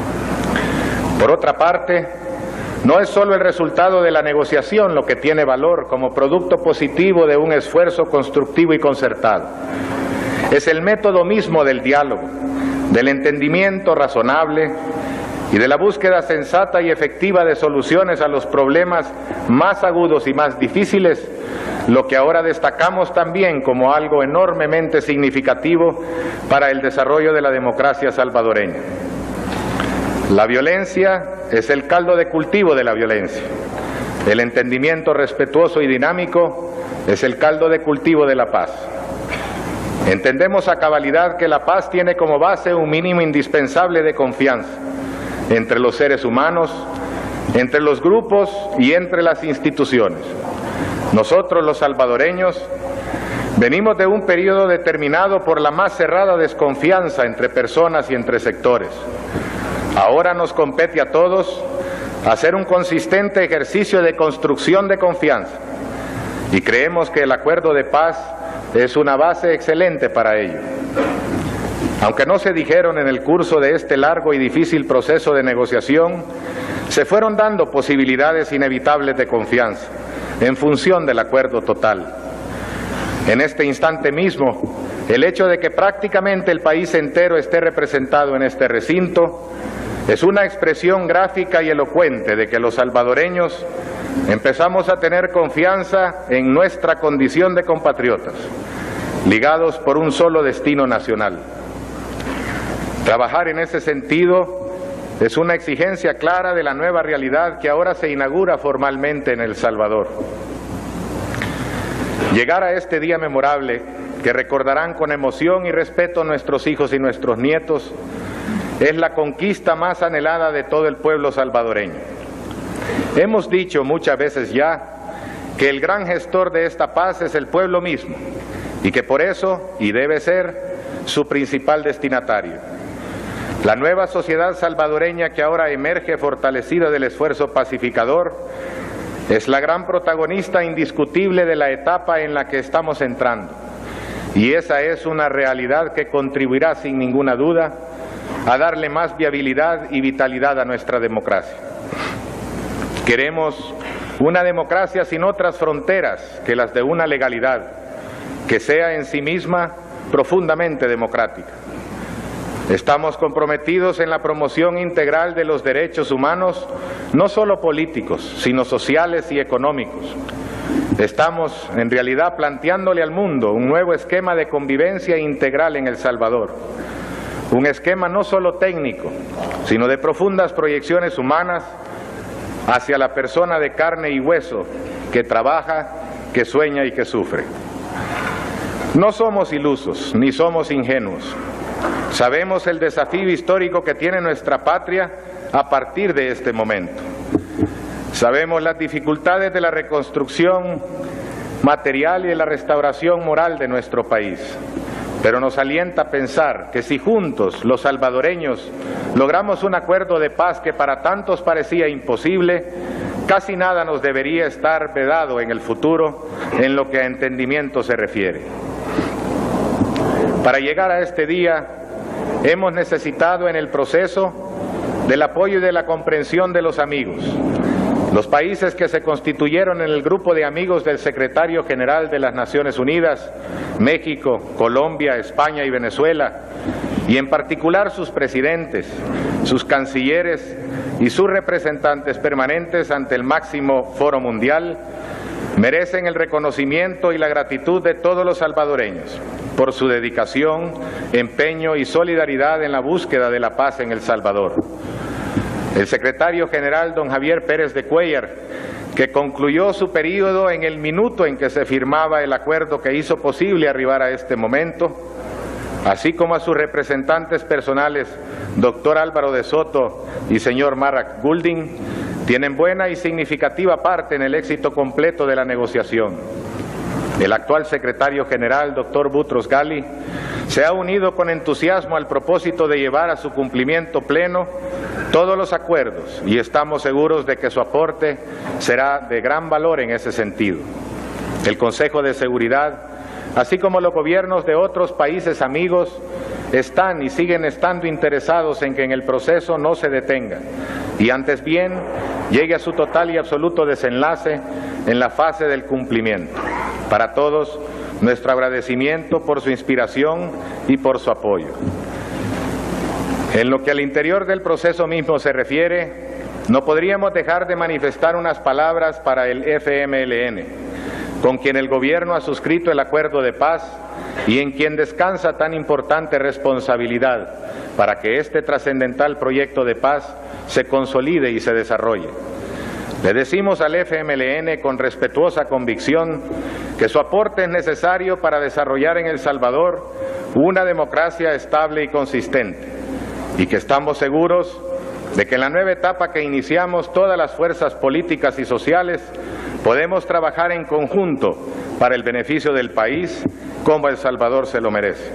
Por otra parte, no es solo el resultado de la negociación lo que tiene valor como producto positivo de un esfuerzo constructivo y concertado. Es el método mismo del diálogo, del entendimiento razonable y de la búsqueda sensata y efectiva de soluciones a los problemas más agudos y más difíciles, lo que ahora destacamos también como algo enormemente significativo para el desarrollo de la democracia salvadoreña. La violencia es el caldo de cultivo de la violencia. El entendimiento respetuoso y dinámico es el caldo de cultivo de la paz. Entendemos a cabalidad que la paz tiene como base un mínimo indispensable de confianza entre los seres humanos, entre los grupos y entre las instituciones. Nosotros, los salvadoreños, venimos de un periodo determinado por la más cerrada desconfianza entre personas y entre sectores. Ahora nos compete a todos hacer un consistente ejercicio de construcción de confianza, y creemos que el acuerdo de paz es una base excelente para ello. Aunque no se dijeron en el curso de este largo y difícil proceso de negociación, se fueron dando posibilidades inevitables de confianza en función del acuerdo total. En este instante mismo, el hecho de que prácticamente el país entero esté representado en este recinto es una expresión gráfica y elocuente de que los salvadoreños empezamos a tener confianza en nuestra condición de compatriotas, ligados por un solo destino nacional. Trabajar en ese sentido es una exigencia clara de la nueva realidad que ahora se inaugura formalmente en El Salvador. Llegar a este día memorable, que recordarán con emoción y respeto nuestros hijos y nuestros nietos, es la conquista más anhelada de todo el pueblo salvadoreño. Hemos dicho muchas veces ya que el gran gestor de esta paz es el pueblo mismo, y que por eso, y debe ser, su principal destinatario. La nueva sociedad salvadoreña que ahora emerge fortalecida del esfuerzo pacificador es la gran protagonista indiscutible de la etapa en la que estamos entrando, y esa es una realidad que contribuirá sin ninguna duda a darle más viabilidad y vitalidad a nuestra democracia. Queremos una democracia sin otras fronteras que las de una legalidad, que sea en sí misma profundamente democrática. Estamos comprometidos en la promoción integral de los derechos humanos, no solo políticos, sino sociales y económicos. Estamos, en realidad, planteándole al mundo un nuevo esquema de convivencia integral en El Salvador. Un esquema no solo técnico, sino de profundas proyecciones humanas hacia la persona de carne y hueso que trabaja, que sueña y que sufre. No somos ilusos, ni somos ingenuos. Sabemos el desafío histórico que tiene nuestra patria a partir de este momento. Sabemos las dificultades de la reconstrucción material y de la restauración moral de nuestro país. pero nos alienta pensar que si juntos, los salvadoreños, logramos un acuerdo de paz que para tantos parecía imposible, casi nada nos debería estar vedado en el futuro en lo que a entendimiento se refiere. Para llegar a este día, hemos necesitado en el proceso del apoyo y de la comprensión de los amigos. Los países que se constituyeron en el grupo de amigos del secretario general de las Naciones Unidas, México, Colombia, España y Venezuela, y en particular sus presidentes, sus cancilleres y sus representantes permanentes ante el máximo foro mundial, merecen el reconocimiento y la gratitud de todos los salvadoreños por su dedicación, empeño y solidaridad en la búsqueda de la paz en El Salvador. El secretario general, don Javier Pérez de Cuéllar, que concluyó su periodo en el minuto en que se firmaba el acuerdo que hizo posible arribar a este momento, así como a sus representantes personales, doctor Álvaro de Soto y señor Marrak Goulding, tienen buena y significativa parte en el éxito completo de la negociación. El actual secretario general, doctor Boutros Ghali, se ha unido con entusiasmo al propósito de llevar a su cumplimiento pleno todos los acuerdos y estamos seguros de que su aporte será de gran valor en ese sentido. El Consejo de Seguridad, así como los gobiernos de otros países amigos, están y siguen estando interesados en que en el proceso no se detenga y antes bien llegue a su total y absoluto desenlace en la fase del cumplimiento. Para todos, nuestro agradecimiento por su inspiración y por su apoyo. En lo que al interior del proceso mismo se refiere, no podríamos dejar de manifestar unas palabras para el F M L N, con quien el gobierno ha suscrito el acuerdo de paz y en quien descansa tan importante responsabilidad para que este trascendental proyecto de paz se consolide y se desarrolle. Le decimos al F M L N con respetuosa convicción que su aporte es necesario para desarrollar en El Salvador una democracia estable y consistente, y que estamos seguros de que en la nueva etapa que iniciamos todas las fuerzas políticas y sociales podemos trabajar en conjunto para el beneficio del país como El Salvador se lo merece.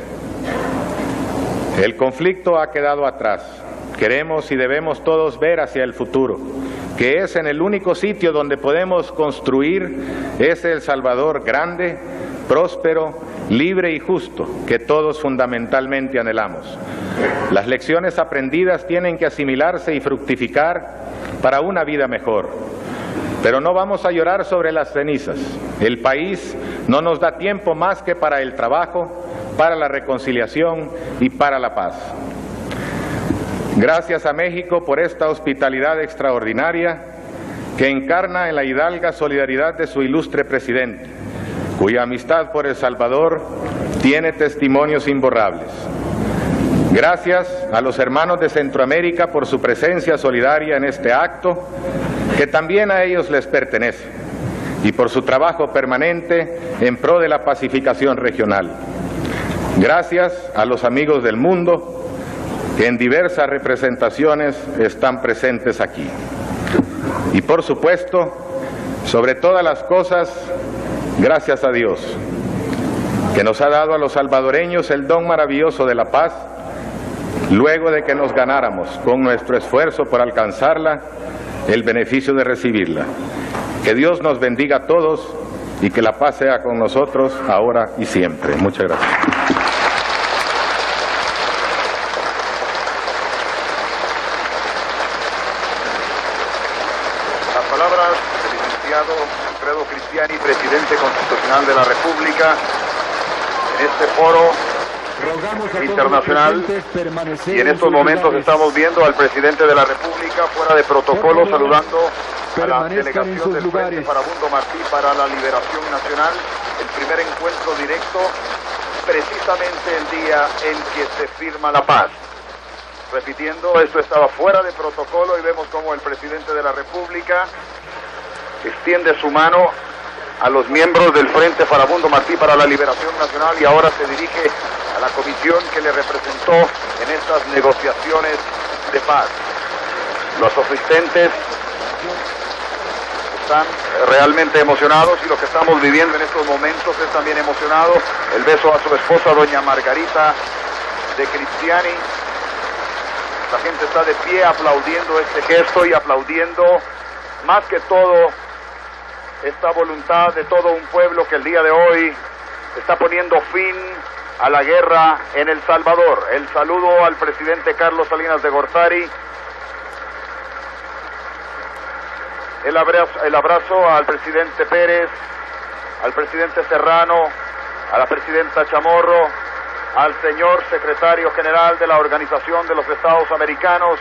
El conflicto ha quedado atrás. Queremos y debemos todos ver hacia el futuro, que es en el único sitio donde podemos construir ese El Salvador grande, próspero, libre y justo que todos fundamentalmente anhelamos. Las lecciones aprendidas tienen que asimilarse y fructificar para una vida mejor. Pero no vamos a llorar sobre las cenizas. El país no nos da tiempo más que para el trabajo, para la reconciliación y para la paz. Gracias a México por esta hospitalidad extraordinaria que encarna en la hidalga solidaridad de su ilustre presidente, cuya amistad por El Salvador tiene testimonios imborrables. Gracias a los hermanos de Centroamérica por su presencia solidaria en este acto, que también a ellos les pertenece, y por su trabajo permanente en pro de la pacificación regional. Gracias a los amigos del mundo que en diversas representaciones están presentes aquí. Y por supuesto, sobre todas las cosas, gracias a Dios, que nos ha dado a los salvadoreños el don maravilloso de la paz, luego de que nos ganáramos con nuestro esfuerzo por alcanzarla, el beneficio de recibirla. Que Dios nos bendiga a todos y que la paz sea con nosotros ahora y siempre. Muchas gracias. Las palabras del licenciado Alfredo Cristiani, presidente constitucional de la República, en este foro internacional, y en estos momentos estamos viendo al presidente de la República fuera de protocolo saludando a la delegación del Frente Farabundo Martí para la Liberación Nacional, el primer encuentro directo precisamente el día en que se firma la paz. Repitiendo, esto estaba fuera de protocolo y vemos como el presidente de la República extiende su mano a los miembros del Frente Farabundo Martí para la Liberación Nacional y ahora se dirige a la comisión que le representó en estas negociaciones de paz. Los asistentes están realmente emocionados y lo que estamos viviendo en estos momentos es también emocionado. El beso a su esposa, doña Margarita de Cristiani. La gente está de pie aplaudiendo este gesto y aplaudiendo más que todo esta voluntad de todo un pueblo que el día de hoy está poniendo fin a la guerra en El Salvador. El saludo al presidente Carlos Salinas de Gortari. El abrazo, el abrazo al presidente Pérez, al presidente Serrano, a la presidenta Chamorro, al señor secretario general de la Organización de los Estados Americanos,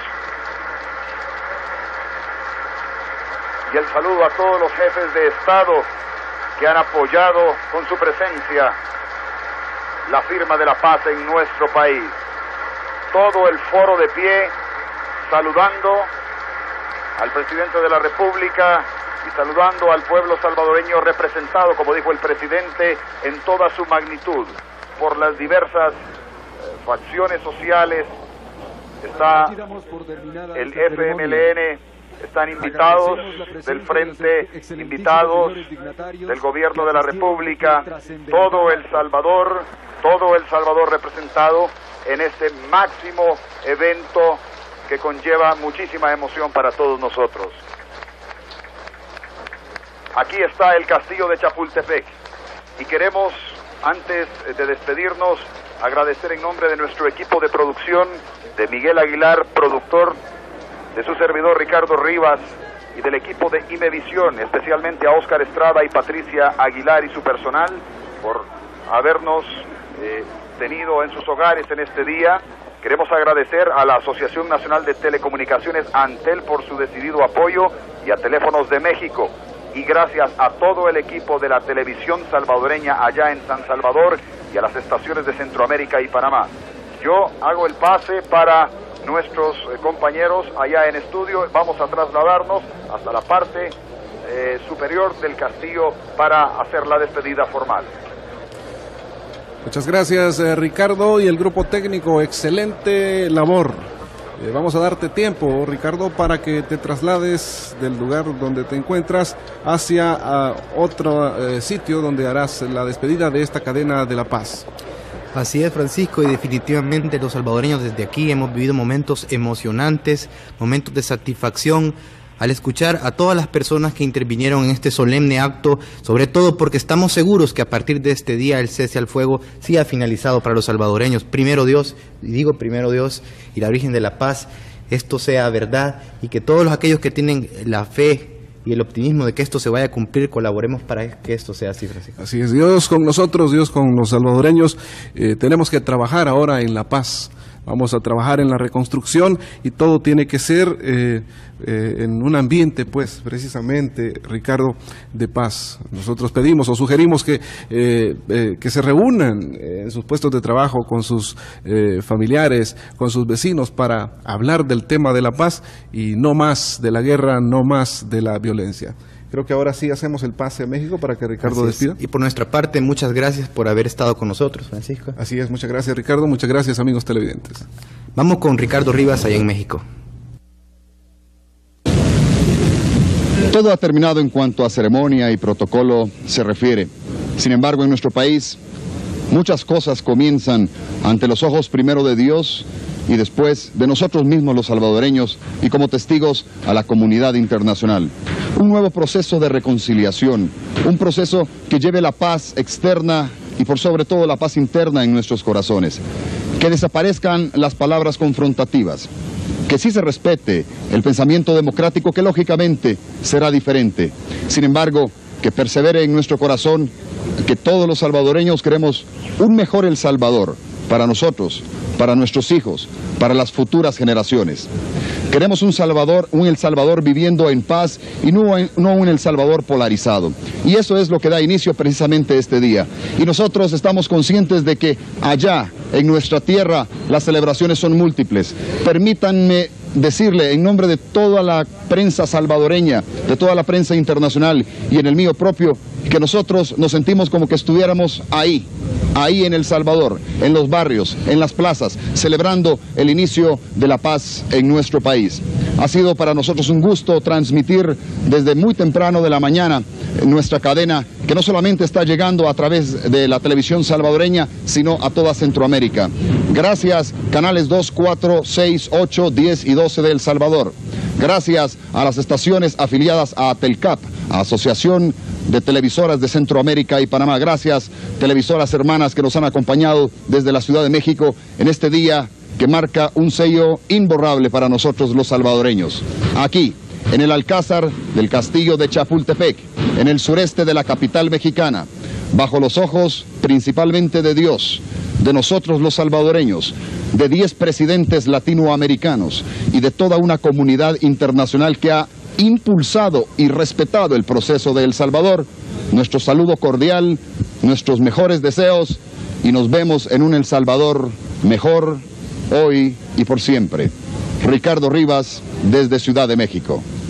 y el saludo a todos los jefes de Estado que han apoyado con su presencia la firma de la paz en nuestro país. Todo el foro de pie saludando al presidente de la República y saludando al pueblo salvadoreño representado, como dijo el presidente, en toda su magnitud por las diversas eh, facciones sociales. Está el F M L N, están invitados del Frente, invitados del Gobierno de la República, todo El Salvador, todo El Salvador representado en este máximo evento que conlleva muchísima emoción para todos nosotros. Aquí está el castillo de Chapultepec y queremos, antes de despedirnos, agradecer en nombre de nuestro equipo de producción, de Miguel Aguilar, productor, de su servidor Ricardo Rivas y del equipo de Imevisión, especialmente a Óscar Estrada y Patricia Aguilar y su personal, por habernos eh, tenido en sus hogares en este día. Queremos agradecer a la Asociación Nacional de Telecomunicaciones, Antel, por su decidido apoyo, y a Teléfonos de México. Y gracias a todo el equipo de la televisión salvadoreña allá en San Salvador y a las estaciones de Centroamérica y Panamá. Yo hago el pase para nuestros eh, compañeros allá en estudio. Vamos a trasladarnos hasta la parte eh, superior del castillo para hacer la despedida formal. Muchas gracias, eh, Ricardo, y el grupo técnico, excelente labor. Eh, vamos a darte tiempo, Ricardo, para que te traslades del lugar donde te encuentras hacia uh, otro eh, sitio donde harás la despedida de esta cadena de la paz. Así es, Francisco, y definitivamente los salvadoreños desde aquí hemos vivido momentos emocionantes, momentos de satisfacción al escuchar a todas las personas que intervinieron en este solemne acto, sobre todo porque estamos seguros que a partir de este día el cese al fuego sí ha finalizado para los salvadoreños. Primero Dios, y digo primero Dios y la Virgen de la Paz, esto sea verdad y que todos aquellos que tienen la fe y el optimismo de que esto se vaya a cumplir, colaboremos para que esto sea así, Francisco. Así es, Dios con nosotros, Dios con los salvadoreños. Eh, tenemos que trabajar ahora en la paz. Vamos a trabajar en la reconstrucción y todo tiene que ser eh, eh, en un ambiente, pues, precisamente, Ricardo, de paz. Nosotros pedimos o sugerimos que, eh, eh, que se reúnan en sus puestos de trabajo con sus eh, familiares, con sus vecinos, para hablar del tema de la paz y no más de la guerra, no más de la violencia. Creo que ahora sí hacemos el pase a México para que Ricardo despida. Y por nuestra parte, muchas gracias por haber estado con nosotros, Francisco. Así es, muchas gracias, Ricardo, muchas gracias, amigos televidentes. Vamos con Ricardo Rivas allá en México. Todo ha terminado en cuanto a ceremonia y protocolo se refiere. Sin embargo, en nuestro país, muchas cosas comienzan ante los ojos primero de Dios y después de nosotros mismos los salvadoreños y como testigos a la comunidad internacional. Un nuevo proceso de reconciliación, un proceso que lleve la paz externa y por sobre todo la paz interna en nuestros corazones. Que desaparezcan las palabras confrontativas, que sí se respete el pensamiento democrático que lógicamente será diferente. Sin embargo, que persevere en nuestro corazón que todos los salvadoreños queremos un mejor El Salvador para nosotros, para nuestros hijos, para las futuras generaciones. Queremos un Salvador, un El Salvador viviendo en paz y no, no un El Salvador polarizado. Y eso es lo que da inicio precisamente este día. Y nosotros estamos conscientes de que allá, en nuestra tierra, las celebraciones son múltiples. Permítanme decirle en nombre de toda la prensa salvadoreña, de toda la prensa internacional y en el mío propio, que nosotros nos sentimos como que estuviéramos ahí, ahí en El Salvador, en los barrios, en las plazas, celebrando el inicio de la paz en nuestro país. Ha sido para nosotros un gusto transmitir desde muy temprano de la mañana nuestra cadena, que no solamente está llegando a través de la televisión salvadoreña, sino a toda Centroamérica. Gracias, canales dos, cuatro, seis, ocho, diez y doce de El Salvador. Gracias a las estaciones afiliadas a Telcap, a Asociación de Televisoras de Centroamérica y Panamá. Gracias, televisoras hermanas que nos han acompañado desde la Ciudad de México en este día que marca un sello imborrable para nosotros los salvadoreños. Aquí, en el Alcázar del Castillo de Chapultepec, en el sureste de la capital mexicana, bajo los ojos principalmente de Dios, de nosotros los salvadoreños, de diez presidentes latinoamericanos y de toda una comunidad internacional que ha impulsado y respetado el proceso de El Salvador, nuestro saludo cordial, nuestros mejores deseos, y nos vemos en un El Salvador mejor, hoy y por siempre. Ricardo Rivas, desde Ciudad de México.